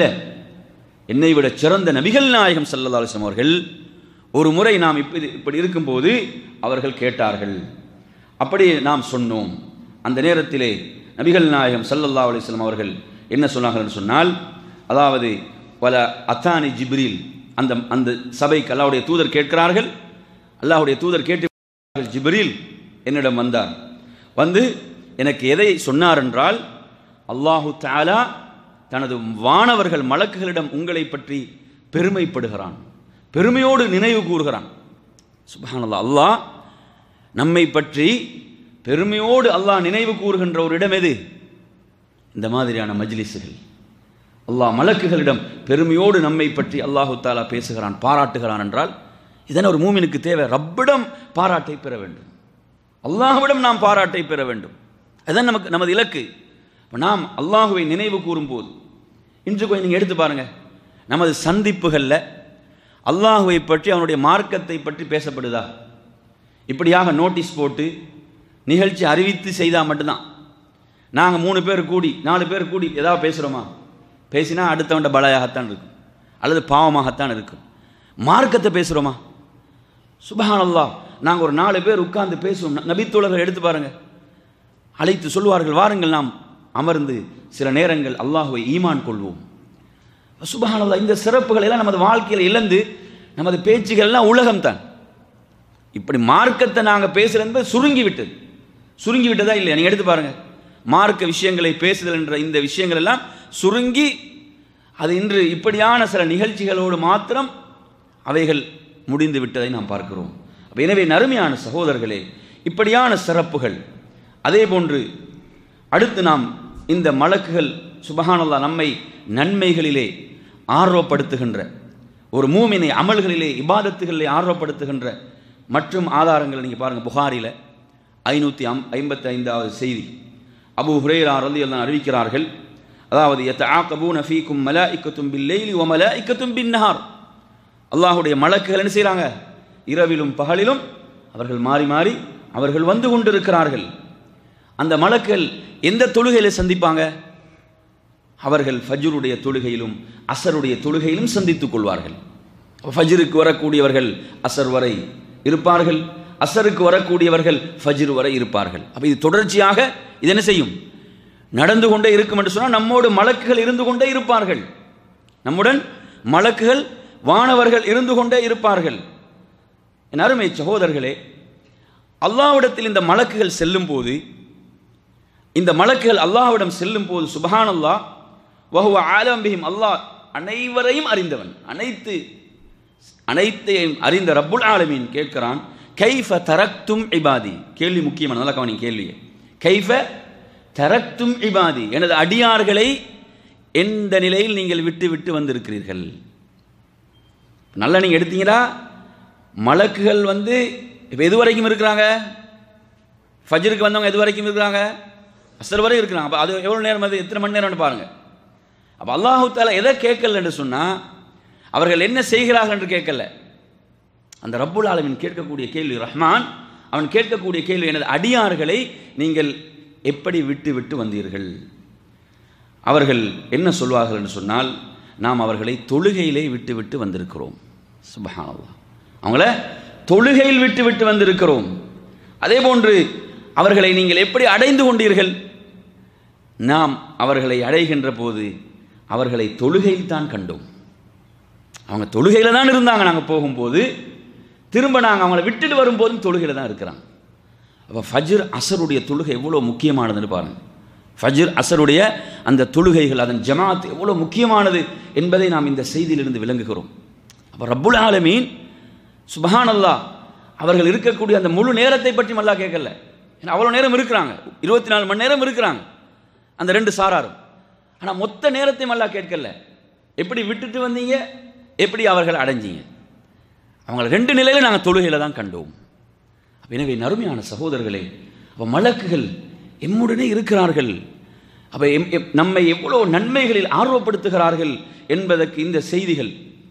என்னை விட சிறந்த நபிகள் நாயகம் ஸல்லல்லாஹு அலைஹி வஸல்லம் அவர்கள் ஒரு முறை நாம் இப்படி இப்படி இருக்கும்போது அவர்கள் கேட்டார்கள், அப்படி நாம் சொன்னோம். அந்த நேரத்திலே நபிகள் நாயகம் ஸல்லல்லாஹு அலைஹி வஸல்லம் அவர்கள் என்ன சொன்னார்கள் சொன்னால், அதாவது வல அத்தானி ஜிப்ரீல், அந்த அந்த சபைக்கு அல்லாஹ்வுடைய தூதர் கேட்கிறார்கள், அல்லாஹ்வுடைய தூதர் கேட்டு, ஜிப்ரீல் என்னிடம் வந்தார், வந்து எனக்கு எதை சொன்னார் என்றால், அல்லாஹு தஆலா தனது வானவர்கள் மலக்குகளிடம் உங்களை பற்றி பெருமைப்படுகிறான், பெருமையோடு நினைவு கூறுகிறான். சுப்ஹானல்லாஹ், அல்லாஹ் நம்மை பற்றி பெருமையோடு அல்லாஹ் நினைவு கூறுகின்ற ஒரு இடம் எது? இந்த மாதிரியான மஜ்லிஸுகள். அல்லாஹ் மலக்குகளிடம் பெருமையோடு நம்மை பற்றி அல்லாஹு தஆலா பேசுகிறான், பாராட்டுகிறான் என்றால் இதனை ஒரு மூமினுக்கு தேவை. ரப்பிடம் பாராட்டை பெற வேண்டும், அல்லாஹ்விடம் நாம் பாராட்டை பெற வேண்டும். அதுதான் நமக்கு நமது இலக்கு. நாம் அல்லாஹுவை நினைவு கூறும்போது, இன்று கொஞ்சம் நீங்கள் எடுத்து பாருங்கள், நமது சந்திப்புகளில் அல்லாஹுவை பற்றி, அவனுடைய மார்க்கத்தை பற்றி பேசப்படுதா? இப்படியாக நோட்டீஸ் போட்டு நிகழ்ச்சி அறிவித்து செய்தால் மட்டும்தான். நாங்கள் மூணு பேர் கூடி, நாலு பேர் கூடி ஏதாவது பேசுகிறோமா? பேசினா அடுத்தவண்ட பலாயாகத்தான் இருக்கும், அல்லது பாவமாகத்தான் இருக்கும். மார்க்கத்தை பேசுகிறோமா? சுப்ஹானல்லாஹ், நாங்கள் ஒரு நாலு பேர் உட்கார்ந்து பேசுவோம். நபித்தோழர்கள் எடுத்து பாருங்கள், அழைத்து சொல்வார்கள், வாருங்கள் நாம் அமர்ந்து சில நேரங்கள் அல்லாஹுவை ஈமான் கொள்வோம். சுப்ஹானல்லாஹ், இந்த சிறப்புகள் எல்லாம் நமது வாழ்க்கையில் இழந்து நமது பேச்சுகள்லாம் உலகம்தான். இப்படி மார்க்கத்தை நாங்கள் பேசுகிறது என்பது சுருங்கி விட்டது. சுருங்கி விட்டதா இல்லையா? நீங்கள் எடுத்து பாருங்கள், மார்க்க விஷயங்களை பேசுதல் என்ற இந்த விஷயங்கள் எல்லாம் சுருங்கி, அது இன்று இப்படியான சில நிகழ்ச்சிகளோடு மாத்திரம் அவைகள் முடிந்து விட்டதை நாம் பார்க்கிறோம். எனவே நறுமையான சகோதரர்களே, இப்படியான சிறப்புகள், அதே போன்று அடுத்து நாம் இந்த மலக்குகள் சுப்ஹானல்லாஹ் நம்மை நன்மைகளிலே ஆர்வப்படுத்துகின்ற, ஒரு மூமினை அமல்களிலே இபாதத்துகளிலே ஆர்வப்படுத்துகின்ற மற்றும் ஆதாரங்களை நீங்கள் பாருங்கள். புகாரில் ஐநூற்றி அம் ஐம்பத்தி ஐந்தாவது செய்தி, அபூ ஹுரைரா ரலியல்லாஹு அன்ஹு அறிவிக்கிறார்கள், அதாவது யதஆகபூன ஃபீக்கும் மலாயிகத்தும் பில்லைலி வ மலாயிகத்தும் பின்னஹார். அல்லாஹ்வுடைய மலக்குகள் என்ன செய்கிறாங்க? இரவிலும் பகலிலும் அவர்கள் மாறி மாறி அவர்கள் வந்து கொண்டிருக்கிறார்கள். அந்த மலக்குகள் எந்த தொழுகையில் சந்திப்பாங்க? அவர்கள் ஃபஜ்ருடைய தொழுகையிலும் அசருடைய தொழுகையிலும் சந்தித்துக் கொள்வார்கள். ஃபஜ்ருக்கு வரக்கூடியவர்கள் அசர் வரை இருப்பார்கள், அசருக்கு வரக்கூடியவர்கள் ஃபஜ்ர் வரை இருப்பார்கள். அப்போ இது தொடர்ச்சியாக இது என்ன செய்யும்? நடந்து கொண்டே இருக்கும் என்று சொன்னால் நம்மோடு மலக்குகள் இருந்து கொண்டே இருப்பார்கள், நம்முடன் மலக்குகள் வானவர்கள் இருந்து கொண்டே இருப்பார்கள். என் அருமை சகோதரர்களே, அல்லாஹ்விடத்தில் இந்த மலக்குகள் செல்லும் போது, இந்த மலக்குகள் அல்லாஹ்விடம் செல்லும் போது சுப்ஹானல்லாஹ் வஹுவ ஆலம் பிஹிம், அல்லாஹ் அனைவரையும் அறிந்தவன், அனைத்து அனைத்தையும் அறிந்த ரப்புல் ஆலமீன் கேட்கிறான், கைஃப தரக்தும் இபாதி. கேள்வி முக்கியமான, நல்லா கவனி கேள்வியை. கைஃப தரக்தும் இபாதி, எனது அடியார்களை எந்த நிலையில் நீங்கள் விட்டு விட்டு வந்திருக்கிறீர்கள்? நல்லா நீங்கள் எடுத்தீங்கன்னா, மலக்குகள் வந்து இப்போ எது வரைக்கும் இருக்கிறாங்க? ஃபஜ்ருக்கு வந்தவங்க எது வரைக்கும் இருக்கிறாங்க? அஸ்ர் வரை இருக்கிறாங்க. அப்போ அது எவ்வளோ நேரம், அது எத்தனை மணி நேரம்னு பாருங்கள். அப்போ அல்லாஹு தஆலா எதை கேட்கல என்று சொன்னால், அவர்கள் என்ன செய்கிறார்கள் என்று கேட்கல, அந்த ரப்புல் ஆலமீன் கேட்கக்கூடிய கேள்வி, ரஹ்மான் அவன் கேட்கக்கூடிய கேள்வி, எனது அடியார்களை நீங்கள் எப்படி விட்டு விட்டு வந்தீர்கள்? அவர்கள் என்ன சொல்வார்கள் என்று சொன்னால், நாம் அவர்களை தொழுகையிலே விட்டு விட்டு வந்திருக்கிறோம். சுப்ஹானல்லாஹ், அவங்கள தொழுகையில் விட்டு விட்டு வந்திருக்கிறோம். அதே போன்று அவர்களை நீங்கள் எப்படி அடைந்து கொண்டீர்கள்? நாம் அவர்களை அடைகின்ற போது அவர்களை தொழுகையில் தான் கண்டோம். அவங்க தொழுகையில் தான் இருந்தாங்க. நாங்கள் போகும்போது திரும்ப நாங்கள் அவங்கள விட்டுட்டு வரும்போதும் தொழுகையில் தான் இருக்கிறாங்க. அப்போ ஃபஜ்ர் அசருடைய தொழுகை எவ்வளோ முக்கியமானதுன்னு பாருங்கள். ஃபஜ்ர் அசருடைய அந்த தொழுகைகள், அதன் ஜமாத் எவ்வளோ முக்கியமானது என்பதை நாம் இந்த செய்தியிலிருந்து விளங்குகிறோம். அப்போ ரப்புல் ஆலமீன் சுப்ஹானல்லாஹ் அவர்கள் இருக்கக்கூடிய அந்த முழு நேரத்தை பற்றி அல்லாஹ் கேட்கல. ஏன்னா அவ்வளோ நேரம் இருக்கிறாங்க, இருபத்தி நாலு மணி நேரம் இருக்கிறாங்க அந்த ரெண்டு சாராரும். ஆனால் மொத்த நேரத்தையும் அல்லாஹ் கேட்கல. எப்படி விட்டுட்டு வந்தீங்க, எப்படி அவர்கள் அடைஞ்சீங்க? அவங்கள ரெண்டு நிலையில் நாங்கள் தொழுகையில் தான் கண்டோம். எனவே நறுமையான சகோதரர்களே, அப்போ மலக்குகள் எம்முடனே இருக்கிறார்கள். அப்போ எம் நம்மை எவ்வளோ நன்மைகளில் ஆர்வப்படுத்துகிறார்கள் என்பதற்கு இந்த செய்திகள்.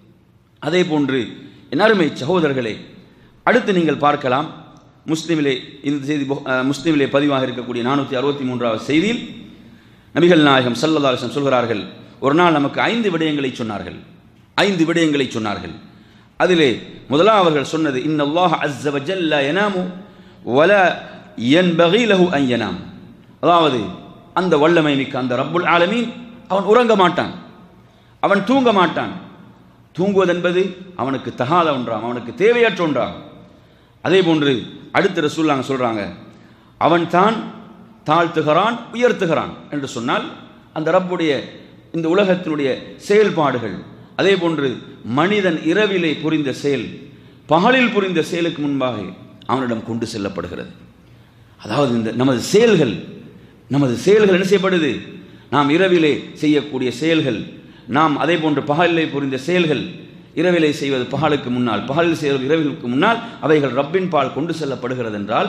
அதே போன்று என் அருமை சகோதரர்களே, அடுத்து நீங்கள் பார்க்கலாம், முஸ்லிமிலே இந்த செய்தி முஸ்லிமிலே பதிவாக இருக்கக்கூடிய நானூற்றி அறுபத்தி மூன்றாவது செய்தியில் நபிகள் நாயகம் ஸல்லல்லாஹு அலைஹி வஸல்லம் சொல்கிறார்கள், ஒரு நாள் நமக்கு ஐந்து விடயங்களை சொன்னார்கள். ஐந்து விடயங்களை சொன்னார்கள். அதிலே முதலாவது அவர்கள் சொன்னது, இன்னல்லாஹ அஸ்ஸ வ ஜல்ல யனாமு வலா யன்பகி லஹு அன் யனாம். அதாவது அந்த வல்லமை மிக்க அந்த ரப்புல் ஆலமீன் அவன் உறங்க மாட்டான், அவன் தூங்க மாட்டான். தூங்குவது என்பது அவனுக்கு தகாத ஒன்றாம், அவனுக்கு தேவையற்ற ஒன்றாகும். அதே போன்று அடுத்த ரசூலுல்லாஹ் சொல்றாங்க, அவன் தான் தாழ்த்துகிறான் உயர்த்துகிறான் என்று சொன்னால் அந்த ரப்புடைய இந்த உலகத்தினுடைய செயல்பாடுகள். அதே போன்று மனிதன் இரவிலே புரிந்த செயல் பகலில் புரிந்த செயலுக்கு முன்பாக அவனிடம் கொண்டு செல்லப்படுகிறது. அதாவது இந்த நமது செயல்கள் நமது செயல்கள் என்ன செய்யப்படுது? நாம் இரவிலே செய்யக்கூடிய செயல்கள், நாம் அதே போன்று பகலிலே புரிந்த செயல்கள், இரவிலே செய்வது பகலுக்கு முன்னால், பகலில் செய்வது இரவிற்கு முன்னால், அவைகள் ரப்பின் பால் கொண்டு செல்லப்படுகிறது என்றால்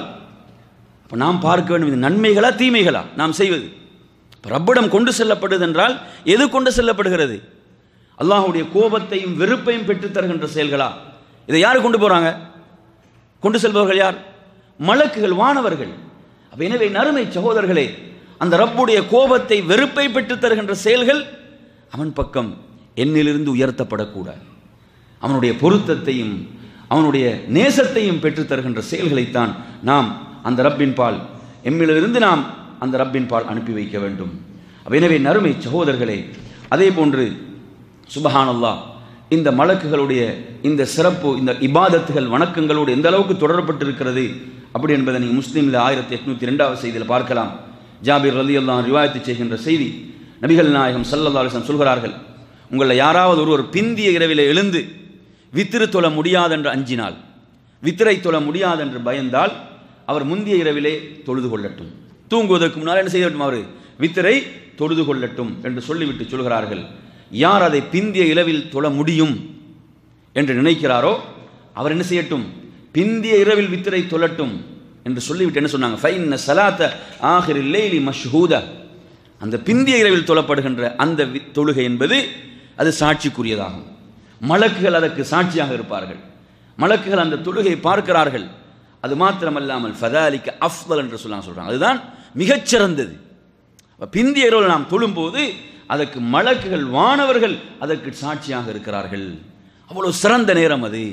அப்போ நாம் பார்க்க வேண்டும், இது நன்மைகளா தீமைகளா நாம் செய்வது? ரப்பிடம் கொண்டு செல்லப்படுது என்றால் எது கொண்டு செல்லப்படுகிறது? அல்லாஹ்வுடைய கோபத்தையும் வெறுப்பையும் பெற்றுத் தருகின்ற செயல்களா? இதை யார் கொண்டு போறாங்க? கொண்டு செல்பவர்கள் யார்? மலக்குகள், வானவர்கள். அப்ப எனவே நறுமை சகோதரர்களே, அந்த ரப்புடைய கோபத்தை வெறுப்பை பெற்றுத் தருகின்ற செயல்கள் அவன் பக்கம் என்னிலிருந்து உயர்த்தப்படக்கூடாது. அவனுடைய பொருத்தத்தையும் அவனுடைய நேசத்தையும் பெற்றுத் தருகின்ற செயல்களைத்தான் நாம் அந்த ரப்பின் பால் எம்மிலிருந்து நாம் அந்த ரப்பின் பால் அனுப்பி வைக்க வேண்டும். எனவே நறுமை சகோதரர்களே, அதே போன்று சுப்ஹானல்லாஹ் இந்த மலக்குகளுடைய இந்த சிறப்பு, இந்த இபாதத்துகள் வணக்கங்களோடு எந்த அளவுக்கு தொடரப்பட்டிருக்கிறது அப்படி என்பதை நீங்கள் முஸ்லீமில் ஆயிரத்தி எட்நூற்றி ரெண்டாவது செய்தியில் பார்க்கலாம். ஜாபிர் ரலியல்லாஹு அன்ஹு ரிவாயத்து செய்கின்ற செய்தி, நபிகள் நாயகம் ஸல்லல்லாஹு அலைஹி வஸல்லம் சொல்கிறார்கள், உங்களை யாராவது ஒருவர் பிந்திய இரவிலே எழுந்து வித்திரு தொழ முடியாதென்று அஞ்சினால், வித்திரை தொழ முடியாதென்று பயந்தால் அவர் முந்திய இரவிலே தொழுது கொள்ளட்டும். தூங்குவதற்கு முன்னால் என்ன செய்யட்டும்? அவர் வித்திரை தொழுது கொள்ளட்டும் என்று சொல்லிவிட்டு சொல்கிறார்கள், யார் அதை பிந்திய இரவில் தொழ முடியும் என்று நினைக்கிறாரோ அவர் என்ன செய்யட்டும்? பிந்திய இரவில் வித்திரை தொழட்டும் என்று சொல்லிவிட்டு என்ன சொன்னாங்க? ஃபைன்ன ஸலாத்த ஆகிரில் லைலி மஷ்ஹூதா. அந்த பிந்திய இரவில் தொழப்படுகின்ற அந்த தொழுகை என்பது அது சாட்சிக்குரியதாகும். மலக்குகள் அதற்கு சாட்சியாக இருப்பார்கள். மலக்குகள் அந்த தொழுகை பார்க்கிறார்கள். அது மாத்திரமல்லாமல் ஃபதாலிக அஃதல் என்று சொல்ல சொல்றாங்க, அதுதான் மிகச்சிறந்தது. பிந்திய இரவில் நாம் தொழும்போது அதற்கு மலக்குகள், வானவர்கள் அதற்கு சாட்சியாக இருக்கிறார்கள். அவ்வளவு சிறந்த நேரம் அது.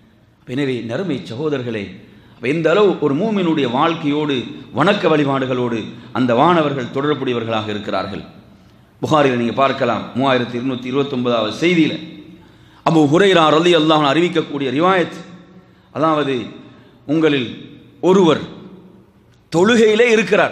எனவே நறுமை சகோதரர்களே, எந்த அளவு ஒரு மூமினுடைய வாழ்க்கையோடு வணக்க வழிபாடுகளோடு அந்த வானவர்கள் தொடர்புடையவர்களாக இருக்கிறார்கள். புகாரில் நீங்கள் பார்க்கலாம், மூவாயிரத்தி இருநூற்றி இருபத்தி ஒன்பதாவது செய்தியில் அபூ ஹுரைரா ரலியல்லாஹு அன்ஹு அறிவிக்கக்கூடிய ரிவாயத், அதாவது உங்களில் ஒருவர் தொழுகையிலே இருக்கிறார்.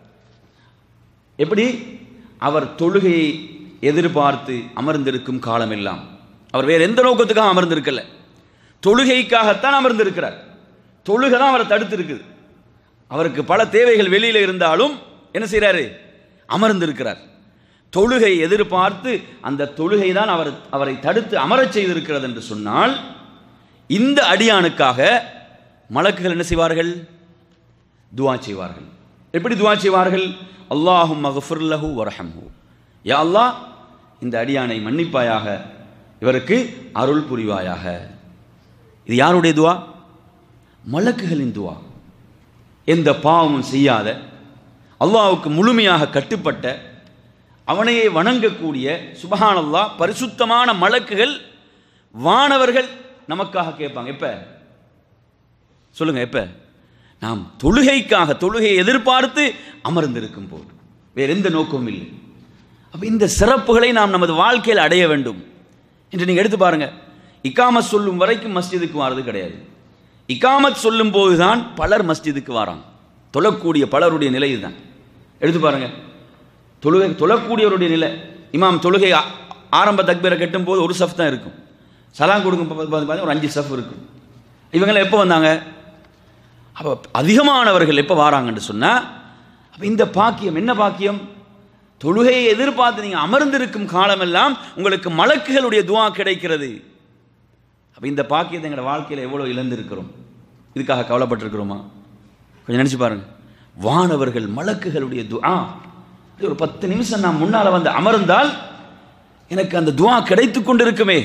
எப்படி? அவர் தொழுகையை எதிர்பார்த்து அமர்ந்திருக்கும் காலமெல்லாம் அவர் வேறு எந்த நோக்கத்துக்காக அமர்ந்திருக்கல, தொழுகைக்காகத்தான் அமர்ந்திருக்கிறார். தொழுகை தான் அவரை தடுத்து இருக்குது. அவருக்கு பல தேவைகள் வெளியில இருந்தாலும் என்ன செய்யறாரு? அமர்ந்திருக்கிறார். தொழுகை எதிர்பார்த்து அந்த தொழுகை தான் அவர் அவரை தடுத்து அமரச் செய்திருக்கிறது என்று சொன்னால், இந்த அடியானுக்காக மலக்குகள் என்ன செய்வார்கள்? துஆ செய்வார்கள். எப்படி துஆ செய்வார்கள்? அல்லாஹும்ம க்ஃபிர் லஹு வர்ஹம்ஹு, யா அல்லாஹ் இந்த அடியானை மன்னிப்பாயாக, இவருக்கு அருள் புரிவாயாக. இது யாருடைய துவா? மலக்குகளின் துவா. எந்த பாவமும் செய்யாத, அல்லாஹ்வுக்கு முழுமையாக கட்டுப்பட்ட, அவனையே வணங்கக்கூடிய சுப்ஹானல்லாஹ் பரிசுத்தமான மலக்குகள், வானவர்கள் நமக்காக கேட்பாங்க. எப்ப சொல்லுங்க? எப்ப? நாம் தொழுகைக்காக, தொழுகையை எதிர்பார்த்து அமர்ந்திருக்கும் போது, வேற எந்த நோக்கமும் இல்லை. அப்ப இந்த சிறப்புகளை நாம் நமது வாழ்க்கையில் அடைய வேண்டும் என்று நீங்க எடுத்து பாருங்க. இகாமத் சொல்லும் வரைக்கும் மஸ்ஜிதுக்கு வாரது கிடையாது. இகாமத் சொல்லும் போதுதான் பலர் மஸ்ஜிதுக்கு வாராங்க. தொழக்கூடிய பலருடைய நிலை இதுதான். எடுத்து பாருங்க, தொழுகை தொழக்கூடியவருடைய நிலை. இமாம் தொழுகை ஆரம்ப தக்பீரை கட்டும் போது ஒரு சஃப் தான் இருக்கும். சலாம் கொடுக்கும் ஒரு அஞ்சு சஃப் இருக்கும். இவங்கெல்லாம் எப்போ வந்தாங்க? அப்போ அதிகமானவர்கள் எப்போ வாராங்கன்னு சொன்னால், அப்போ இந்த பாக்கியம் என்ன பாக்கியம்? தொழுகையை எதிர்பார்த்து நீங்கள் அமர்ந்திருக்கும் காலமெல்லாம் உங்களுக்கு மலக்குகளுடைய துவா கிடைக்கிறது. அப்போ இந்த பாக்கியத்தை எங்களோட வாழ்க்கையில் எவ்வளோ இழந்திருக்கிறோம், இதுக்காக கவலைப்பட்டிருக்கிறோமா? கொஞ்சம் நினச்சி பாருங்கள். வானவர்கள் மலக்குகளுடைய துஆ, ஒரு பத்து நிமிஷம் நான் முன்னால் வந்து அமர்ந்தால் எனக்கு அந்த துஆ கிடைத்து கொண்டிருக்குமே.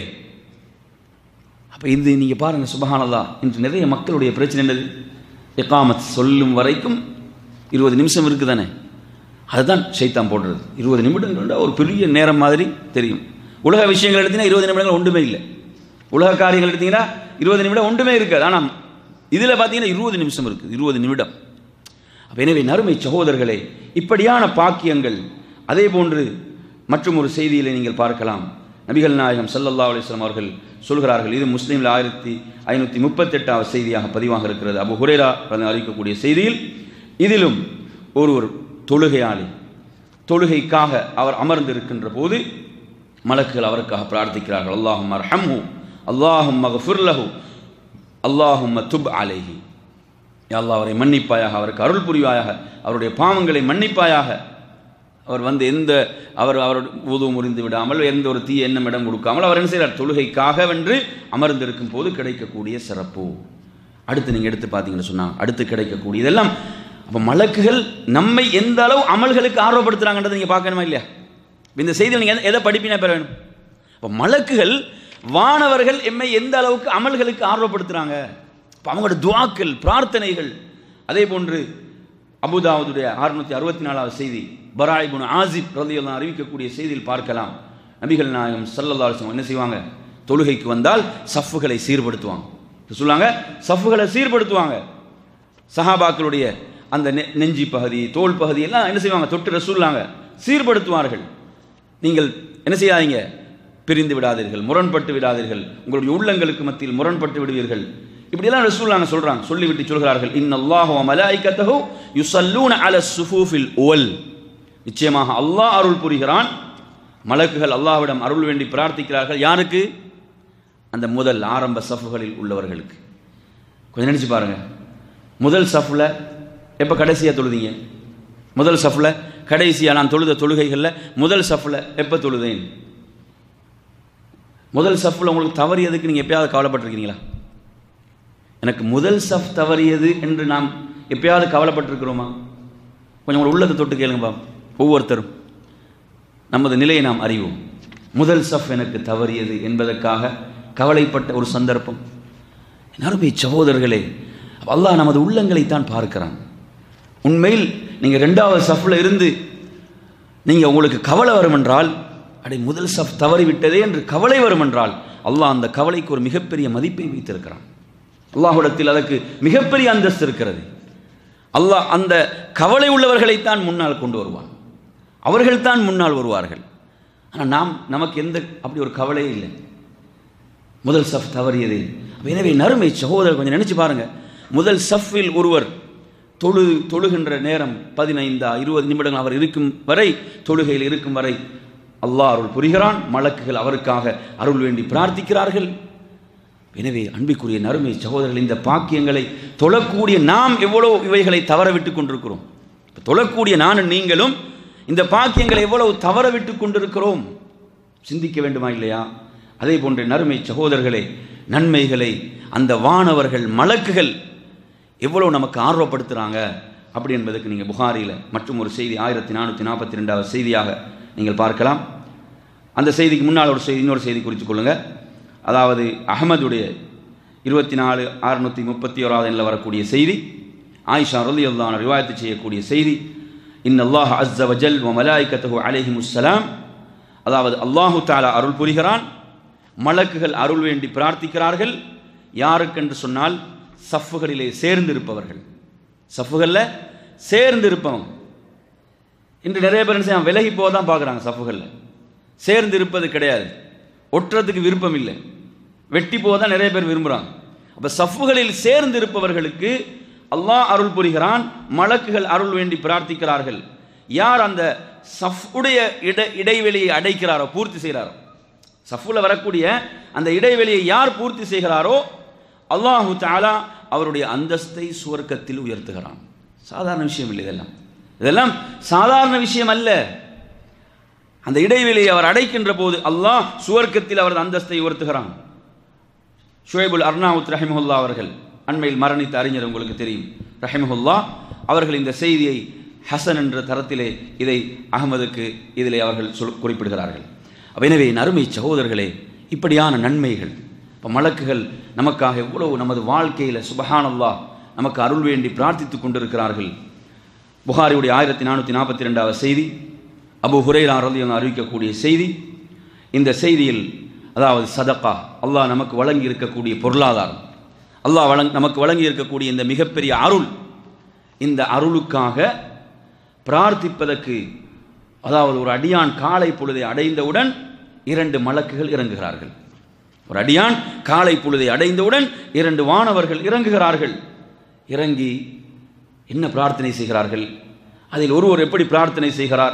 அப்போ இது நீங்கள் பாருங்கள், சுப்ஹானல்லாஹ். இன்று நிறைய மக்களுடைய பிரச்சனை என்னது? இகாமத் சொல்லும் வரைக்கும் இருபது நிமிஷம் இருக்குது தானே, அதுதான் ஷைத்தான் போடுறது. இருபது நிமிடங்கள் ஒரு பெரிய நேரம் மாதிரி தெரியும். உலக விஷயங்கள் எடுத்தீங்கன்னா இருபது நிமிடங்கள் ஒன்றுமே இல்லை. உலக காரியங்கள் எடுத்தீங்கன்னா இருபது நிமிடம் ஒன்றுமே இருக்காது. ஆனால் இதில் பார்த்தீங்கன்னா இருபது நிமிஷம் இருக்குது, இருபது நிமிடம். அப்போ எனவே நறுமை சகோதரர்களே, இப்படியான பாக்கியங்கள். அதே போன்று மற்றும் ஒரு செய்தியில் நீங்கள் பார்க்கலாம். நபிகள் நாயகம் ஸல்லல்லாஹு அலைஹி வஸல்லம் அவர்கள் சொல்கிறார்கள், இது முஸ்லீமில் ஆயிரத்தி ஐநூற்றி முப்பத்தெட்டாவது செய்தியாக பதிவாக இருக்கிறது. அபு ஹுரைரா அறிவிக்கக்கூடிய செய்தியில், இதிலும் ஒருவர் தொழுகையாளி, தொழுகைக்காக அவர் அமர்ந்திருக்கின்ற போது மலக்குகள் அவருக்காக பிரார்த்திக்கிறார்கள். அல்லாஹும்ம அர்ஹம்ஹு, அல்லாஹும்ம அக்ஃபிர் லஹு, அல்லாஹும்ம துப் அலைஹி. யா அல்லாஹ், அவரை மன்னிப்பாயாக, அவருக்கு அருள் புரிவாயாக, அவருடைய பாவங்களை மன்னிப்பாயாக. அவர் வந்து எந்த அவர் அவர் உது முறிந்து விடாமல், எந்த ஒரு தீய எண்ணம் இடம் கொடுக்காமல் அவர் என்ன செய்கிறார்? தொழுகைக்காக வென்று அமர்ந்திருக்கும் போது கிடைக்கக்கூடிய சிறப்பு. அடுத்து நீங்கள் எடுத்து பார்த்தீங்கன்னு சொன்னால் அடுத்து கிடைக்கக்கூடிய இதெல்லாம். அப்போ மலக்குகள் நம்மை எந்த அளவு அமல்களுக்கு ஆர்வப்படுத்துகிறாங்கன்றதை நீங்கள் பார்க்கணுமா இல்லையா? இந்த செய்தியில் நீங்கள் எதை படிப்பினா பெற வேணும்? அப்போ மலக்குகள், வானவர்கள் எம்மை எந்த அளவுக்கு அமல்களுக்கு ஆர்வப்படுத்துகிறாங்க. இப்போ அவங்களோட துஆக்கள், பிரார்த்தனைகள். அதே போன்று அபூதாவுதுடைய அறுநூற்றி அறுபத்தி நாலாவது செய்தி, பரா இப்னு ஆசிப் ரலியல்லாஹு அன்ஹு அறிவிக்கக்கூடிய செய்தியில் பார்க்கலாம். நபிகள் நாயகம் ஸல்லல்லாஹு அலைஹி வஸல்லம் என்ன செய்வாங்க? தொழுகைக்கு வந்தால் சஃப்புகளை சீர்படுத்துவாங்க. சொல்லுவாங்க, சஃப்புகளை சீர்படுத்துவாங்க. சஹாபாக்களுடைய அந்த நெஞ்சி பகுதி, தோல் பகுதி எல்லாம் என்ன செய்வாங்க? தொட்டு ரசூலுல்லாஹ் சீர்படுத்துவார்கள். நீங்கள் என்ன செய்யாதீங்க? பிரிந்து விடாதீர்கள், முரண்பட்டு விடாதீர்கள், உங்களுடைய உள்ளங்களுக்கு மத்தியில் முரண்பட்டு விடுவீர்கள். இப்படியெல்லாம் ரசூலுல்லாஹ் சொல்றாங்க. சொல்லிவிட்டு சொல்கிறார்கள், இன்னல்லாஹு வ மலாயிகத்தஹு யுஸல்லூன அலஸ் ஸுஃபூஃபில் உவல். நிச்சயமாக அல்லாஹ் அருள் புரிகிறான். மலக்குகள் அல்லாஹ்விடம் அருள் வேண்டி பிரார்த்திக்கிறார்கள். யாருக்கு? அந்த முதல் ஆரம்ப சஃப்புகளில் உள்ளவர்களுக்கு. கொஞ்சம் நினைச்சு பாருங்க. முதல் சஃப்ல எப்போ கடைசியாக தொழுதீங்க? முதல் சஃப்ல கடைசியாக நான் தொழுத தொழுகைகளில் முதல் சஃப்ல எப்போ தொழுதேன்? முதல் சஃப்ல உங்களுக்கு தவறியதுக்கு நீங்கள் எப்பயாவது கவலைப்பட்டிருக்கீங்களா? எனக்கு முதல் சஃப் தவறியது என்று நாம் எப்பயாவது கவலைப்பட்டிருக்கிறோமா? கொஞ்சம் உங்களை உள்ளத்தை தொட்டு கேளுங்கப்பா. ஒவ்வொருத்தரும் நமது நிலையை நாம் அறிவோம். முதல் சஃப் எனக்கு தவறியது என்பதற்காக கவலைப்பட்ட ஒரு சந்தர்ப்பம். அருமை சகோதரர்களே, அல்லாஹ் நமது உள்ளங்களைத்தான் பார்க்கிறான். உண்மையில் நீங்கள் ரெண்டாவது சஃப்ல இருந்து நீங்கள் உங்களுக்கு கவலை வரும் என்றால், அடே முதல் சஃப் தவறிவிட்டதே என்று கவலை வரும் என்றால், அல்லாஹ் அந்த கவலைக்கு ஒரு மிகப்பெரிய மதிப்பை வைத்திருக்கிறான். அல்லாஹ்விடத்தில் அதற்கு மிகப்பெரிய அந்தஸ்து இருக்கிறது. அல்லாஹ் அந்த கவலை உள்ளவர்களைத்தான் முன்னால் கொண்டு வருவான். அவர்கள் தான் முன்னால் வருவார்கள். ஆனால் நாம் நமக்கு எந்த அப்படி ஒரு கவலையே இல்லை. முதல் சஃப் தவறியது. எனவே நறுமை சகோதரர், கொஞ்சம் நினைச்சு பாருங்க. முதல் சஃப்பில் ஒருவர் தொழு தொழுகின்ற நேரம் பதினைந்தா இருபது நிமிடங்கள் அவர் இருக்கும் வரை, தொழுகையில் இருக்கும் வரை அல்லாஹ் அருள் புரிகிறான். மலக்குகள் அவருக்காக அருள் வேண்டி பிரார்த்திக்கிறார்கள். எனவே அன்பிற்குரிய நறுமை சகோதரர்கள், இந்த பாக்கியங்களை தொழக்கூடிய நாம் எவ்வளோ இவைகளை தவற விட்டு கொண்டிருக்கிறோம். தொழக்கூடிய நானும் நீங்களும் இந்த பாக்கியங்களை எவ்வளவு தவற விட்டு கொண்டிருக்கிறோம், சிந்திக்க வேண்டுமா இல்லையா? அதே போன்ற நறுமை சகோதரர்களே, நன்மைகளை அந்த வானவர்கள் மலக்குகள் எவ்வளவு நமக்கு ஆர்வப்படுத்துகிறாங்க அப்படி என்பதற்கு நீங்கள் புகாரியில் மற்றும் ஒரு செய்தி ஆயிரத்தி நானூற்றி நாற்பத்தி ரெண்டாவது செய்தியாக நீங்கள் பார்க்கலாம். அந்த செய்திக்கு முன்னால் ஒரு செய்தி, இன்னொரு செய்தி குறித்து கொள்ளுங்கள். அதாவது அஹமதுடைய இருபத்தி நாலு அறுநூற்றி முப்பத்தி ஓராவது எண்ணில் வரக்கூடிய செய்தி, ஆயிஷா ரலியல்லாஹு அன்ஹா ரிவாயத்து செய்யக்கூடிய செய்தி, இன்னல்லாஹ் அஸ்ஸ வஜல் வ மலாயிகத்துஹு அலைஹிமுஸ்ஸலாம், அதாவது அல்லாஹு தஆலா அருள் புரிகிறான், மலக்குகள் அருள் வேண்டி பிரார்த்திக்கிறார்கள். யாருக்கென்று சொன்னால் சஃப்புகளிலே சேர்ந்திருப்பவர்கள், சஃப்புகளில் சேர்ந்திருப்பவங்க. இன்று நிறைய பேர் என்ன செய்ய விலகி போக தான் பார்க்குறாங்க, சஃப்புகளில் சேர்ந்து இருப்பது கிடையாது, ஒட்டுறதுக்கு விருப்பம் இல்லை, வெட்டி போக தான் நிறைய பேர் விரும்புகிறாங்க. அப்போ சஃப்புகளில் சேர்ந்து இருப்பவர்களுக்கு அல்லாஹ் அருள் புரிகிறான், மலக்குகள் அருள் வேண்டி பிரார்த்திக்கிறார்கள். யார் அந்த சஃப்புடைய இட இடைவெளியை அடைக்கிறாரோ, பூர்த்தி செய்கிறாரோ, சஃப்புல வரக்கூடிய அந்த இடைவெளியை யார் பூர்த்தி செய்கிறாரோ அல்லாஹு தஆலா அவருடைய அந்தஸ்தை சுவர்க்கத்தில் உயர்த்துகிறான். சாதாரண விஷயம் இல்லை, இதெல்லாம் இதெல்லாம் சாதாரண விஷயம் அல்ல. அந்த இடைவெளியை அவர் அடைக்கின்ற போது அல்லாஹ் சுவர்க்கத்தில் அவரது அந்தஸ்தை உயர்த்துகிறான். ஷுவைபுல் அர்னாவுத் ரஹிமஹுல்லா அவர்கள், அண்மையில் மரணித்த அறிஞர் உங்களுக்கு தெரியும், ரஹிமஹுல்லா அவர்கள் இந்த செய்தியை ஹசன் என்ற தரத்திலே இதை அகமதுக்கு இதிலே அவர்கள் சொல் குறிப்பிடுகிறார்கள். எனவே அருமை சகோதரர்களே, இப்படியான நன்மைகள், இப்போ மலக்குகள் நமக்காக எவ்வளவு நமது வாழ்க்கையில் சுபஹானல்லாஹ் நமக்கு அருள் வேண்டி பிரார்த்தித்து கொண்டிருக்கிறார்கள். புகாரியுடைய ஆயிரத்தி நானூற்றி நாற்பத்தி ரெண்டாவது செய்தி, அபூ ஹுரைரா ரலியல்லாஹு அன்ஹு அறிவிக்கக்கூடிய செய்தி. இந்த செய்தியில் அதாவது சதகா, அல்லாஹ் நமக்கு வழங்கி இருக்கக்கூடிய பொருளாதாரம், அல்லாஹ் வழங் நமக்கு வழங்கி இருக்கக்கூடிய இந்த மிகப்பெரிய அருள், இந்த அருளுக்காக பிரார்த்திப்பதற்கு, அதாவது ஒரு அடியான் காலை பொழுதை அடைந்தவுடன் இரண்டு மலக்குகள் இறங்குகிறார்கள். ஒரு அடியான் காலை பொழுதை அடைந்தவுடன் இரண்டு வானவர்கள் இறங்குகிறார்கள். இறங்கி என்ன பிரார்த்தனை செய்கிறார்கள்? அதில் ஒருவர் எப்படி பிரார்த்தனை செய்கிறார்?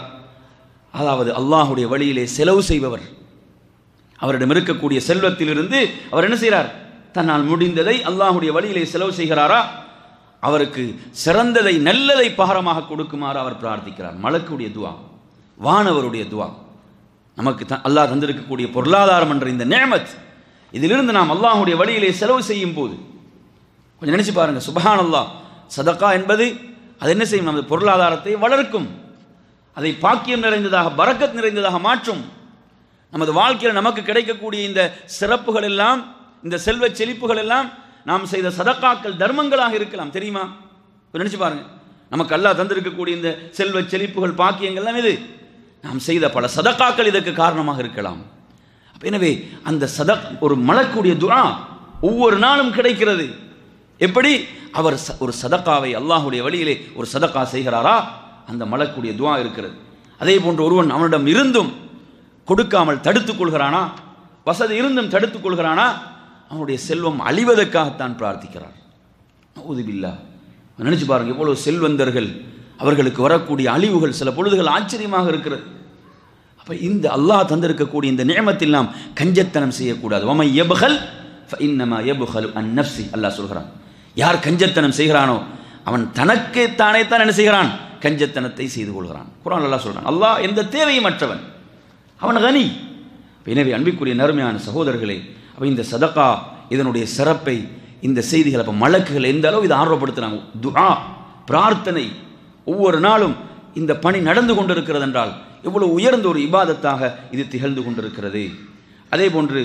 அதாவது அல்லாஹுடைய வழியிலே செலவு செய்பவர், அவரிடம் இருக்கக்கூடிய செல்வத்திலிருந்து அவர் என்ன செய்கிறார்? தன்னால் முடிந்ததை அல்லாஹுடைய வழியிலே செலவு செய்கிறாரா? அவருக்கு சிறந்ததை நல்லதை பாரமாக கொடுக்குமாறு அவர் பிரார்த்திக்கிறார். மலக்குடைய துவா, வானவருடைய துவா. நமக்கு த அல்லாஹ் தந்திருக்கக்கூடிய பொருளாதாரம் என்ற இந்த நிஅமத், இதிலிருந்து நாம் அல்லாஹுடைய வழியிலே செலவு செய்யும் போது கொஞ்சம் நினைச்சு பாருங்க. சுப்ஹானல்லாஹ், சதகா என்பது அது என்ன செய்யும்? நமது பொருளாதாரத்தை வளர்க்கும், அதை பாக்கியம் நிறைந்ததாக, பரக்கத் நிறைந்ததாக மாற்றும். நமது வாழ்க்கையில் நமக்கு கிடைக்கக்கூடிய இந்த சிறப்புகள் எல்லாம், இந்த செல்வ செழிப்புகள் எல்லாம் நாம் செய்த சதகாக்கள், தர்மங்களாக இருக்கலாம். தெரியுமா? நினைச்சு பாருங்க. நமக்கு அல்லாஹ் தந்திருக்கக்கூடிய இந்த செல்வ செழிப்புகள், பாக்கியங்கள்லாம் இது நாம் செய்த பல சதகாக்கள் இதற்கு காரணமாக இருக்கலாம். எனவே அந்த சதக், ஒரு மலக்குடைய துஆ ஒவ்வொரு நாளும் கிடைக்கிறது. எப்படி? அவர் ஒரு சதகாவை அல்லாஹுடைய வழியிலே ஒரு சதகா செய்கிறாரா, அந்த மலக்குடைய துஆ இருக்கிறது. அதே போன்று ஒருவன் அவனிடம் இருந்தும் கொடுக்காமல் தடுத்துக் கொள்கிறானா, வசதி இருந்தும் தடுத்துக் கொள்கிறானா, அவனுடைய செல்வம் அழிவதற்காகத்தான் பிரார்த்திக்கிறார். நஊது பில்லாஹ். நினைச்சு பாருங்க, எவ்வளவு செல்வந்தர்கள், அவர்களுக்கு வரக்கூடிய அழிவுகள் சில பொழுதுகள் ஆச்சரியமாக இருக்கிறது. அப்போ இந்த அல்லாஹ் தந்திருக்கக்கூடிய இந்த நிஅமத்தில் நாம் கஞ்சத்தனம் செய்யக்கூடாது. வமன் யப்கல் ஃபஇன்னமா யப்கலு அன் நஃப்ஸி, அல்லாஹ் சொல்கிறான். யார் கஞ்சத்தனம் செய்கிறானோ அவன் தனக்கு தானே தான் என்ன செய்கிறான்? கஞ்சத்தனத்தை செய்து கொள்கிறான். குர்ஆன் அல்லாஹ் சொல்கிறான், அல்லாஹ் எந்த தேவையும் அற்றவன், அவன் கனி. எனவே அன்பிற்குரிய நறுமையான சகோதரர்களே, அப்போ இந்த சதகா, இதனுடைய சிறப்பை, இந்த செய்திகள், அப்போ மலக்குகள் எந்த அளவு இதை ஆர்வப்படுத்துகிறாங்க. துஆ, பிரார்த்தனை, ஒவ்வொரு நாளும் இந்த பணி நடந்து கொண்டிருக்கிறது என்றால் எவ்வளவு உயர்ந்த ஒரு இபாதத்தாக இது திகழ்ந்து கொண்டிருக்கிறது. அதே போன்று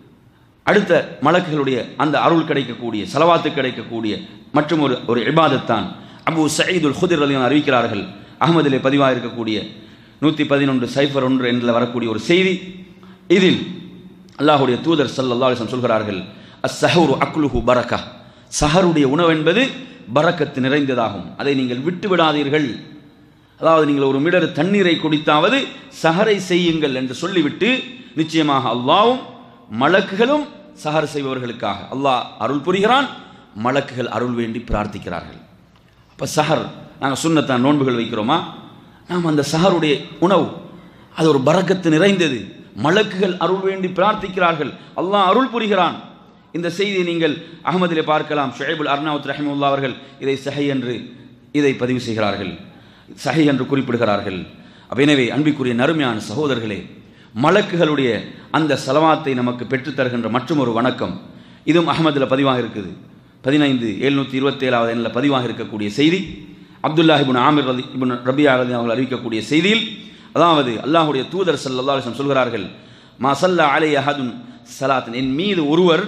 அடுத்த மலக்குகளுடைய அந்த அருள் கிடைக்கக்கூடிய, சலவாத்து கிடைக்கக்கூடிய மற்றும் ஒரு ஒரு இபாதத்தான் அபூ சயீதுல் குத்ரி ரலியல்லாஹு அன்ஹு அறிவிக்கிறார்கள். அஹ்மதிலே பதிவாக இருக்கக்கூடிய நூற்றி பதினொன்று சைஃபர் ஒன்று என்று வரக்கூடிய ஒரு செய்தி. இதில் அல்லாஹுடைய தூதர் ஸல்லல்லாஹு அலைஹி வஸல்லம் சொல்கிறார்கள், அஸ்ஸஹூரு அக்லுஹு பரக்கா, சஹருடைய உணவு என்பது பரக்கத்து நிறைந்ததாகும், அதை நீங்கள் விட்டு விடாதீர்கள். அதாவது நீங்கள் ஒரு மிடர் தண்ணீரை குடித்தாவது சஹரை செய்யுங்கள் என்று சொல்லிவிட்டு, நிச்சயமாக அல்லாஹ்வும் மலக்குகளும் சஹர் செய்பவர்களுக்காக அல்லாஹ் அருள் புரிகிறான், மலக்குகள் அருள் வேண்டி பிரார்த்திக்கிறார்கள். அப்போ சஹர், நாங்கள் சுன்னத்தான் நோன்புகள் வைக்கிறோமா, நாம் அந்த சஹருடைய உணவு அது ஒரு பரக்கத்து நிறைந்தது, மலக்குகள் அருள் வேண்டி பிரார்த்திக்கிறார்கள், அல்லாஹ் அருள் புரிகிறான். இந்த செய்தியை நீங்கள் அஹ்மதிலே பார்க்கலாம். ஷுஐபுல் அர்னாவுத் ரஹிமஹுல்லாஹ் அவர்கள் இதை சஹீஹ் என்று இதை பதிவு செய்கிறார்கள், சஹீஹ் என்று குறிப்பிடுகிறார்கள். எனவே அன்பிற்குரிய நறுமையான சகோதரர்களே, மலக்குகளுடைய அந்த சலவாத்தை நமக்கு பெற்றுத்தருகின்ற மற்றும் ஒரு வணக்கம், இதுவும் அஹ்மதில் பதிவாக இருக்குது. பதினைந்து எழுநூற்றி இருபத்தி ஏழாவது எண்ணில் பதிவாக இருக்கக்கூடிய செய்தி, அப்துல்லாஹ் இப்னு ஆமிர் ரலி இப்னு ரபியா ரலியல்லாஹு அவர்கள் அறிவிக்கக்கூடிய செய்தியில், அதாவது அல்லாஹுடைய தூதர் ஸல்லல்லாஹு அலைஹி வஸல்லம் சொல்கிறார்கள், மா ஸல்லா அலைஹி அஹதுன் ஸலாத்தன், என் மீது ஒருவர்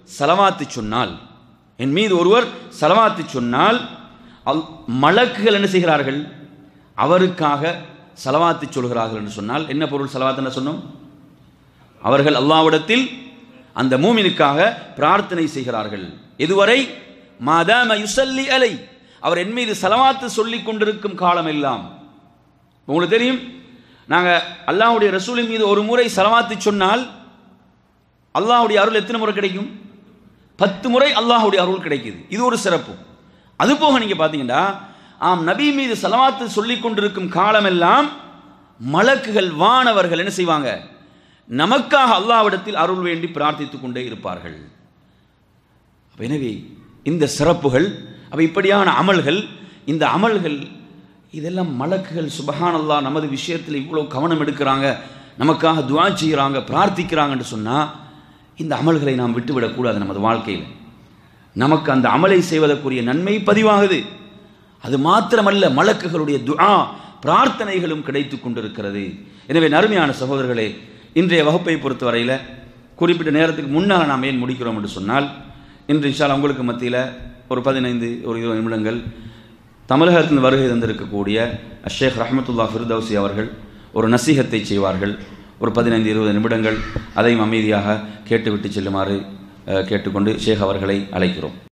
சலவாத்து சொன்னால், என் மீது ஒருவர் சலவாத்து சொன்னால் அல் மலக்குகள் என்ன செய்கிறார்கள்? அவருக்காக சலவாத்து சொல்கிறார்கள் என்று சொன்னால் என்ன பொருள்? சலவாத் என்ன சொன்னோம்? அவர்கள் அல்லாஹ்விடத்தில் அந்த மூமினுக்காக பிரார்த்தனை செய்கிறார்கள். எதுவரை? மாதாம யுஸல்லி அலை, அவர் என் மீது சலவாத்து சொல்லிக் கொண்டிருக்கும் காலம் எல்லாம். உங்களுக்கு தெரியும், நாங்கள் அல்லாஹ்வுடைய ரசூலின் மீது ஒரு முறை சலவாத்து சொன்னால் அல்லாஹ்வுடைய அருள் எத்தனை முறை கிடைக்கும்? பத்து முறை அல்லாஹ்வுடைய அருள் கிடைக்குது. இது ஒரு சிறப்பு. அதுபோக நீங்கள் பார்த்தீங்கன்னா, ஆம், நபி மீது சலவாத்து சொல்லிக் கொண்டிருக்கும் காலமெல்லாம் மலக்குகள் வானவர்கள் என்ன செய்வாங்க? நமக்காக அல்லாஹ்விடத்தில் அருள் வேண்டி பிரார்த்தித்துக் கொண்டே இருப்பார்கள். எனவே இந்த சிறப்புகள், அப்போ இப்படியான அமல்கள், இந்த அமல்கள் இதெல்லாம் மலக்குகள் சுப்ஹானல்லாஹ் நமது விஷயத்தில் இவ்வளோ கவனம் எடுக்கிறாங்க, நமக்காக துஆ செய்கிறாங்க, பிரார்த்திக்கிறாங்கன்னு சொன்னால் இந்த அமல்களை நாம் விட்டுவிடக்கூடாது. நமது வாழ்க்கையில் நமக்கு அந்த அமலை செய்வதற்குரிய நன்மை பதிவாகுது. அது மாத்திரமல்ல, மலக்குகளுடைய துஆ பிரார்த்தனைகளும் கிடைத்து கொண்டிருக்கிறது. எனவே நறுமையான சகோதரர்களே, இன்றைய வகுப்பை பொறுத்தவரையில் குறிப்பிட்ட நேரத்துக்கு முன்னால் நாம் ஏன் முடிக்கிறோம் என்று சொன்னால், இன்று இன்ஷா அல்லாஹ் உங்களுக்கு மத்தியில் ஒரு பதினைந்து ஒரு இருபது நிமிடங்கள் தமிழகத்தில் வருகை தந்திருக்கக்கூடிய ஷேக் ரஹ்மத்துல்லாஹ் ஃபிர்தௌசி அவர்கள் ஒரு நசீகத்தை செய்வார்கள். ஒரு பதினைந்து இருபது நிமிடங்கள் அதையும் அமைதியாக கேட்டுவிட்டு செல்லுமாறு கேட்டுக்கொண்டு ஷேக் அவர்களை அழைக்கிறோம்.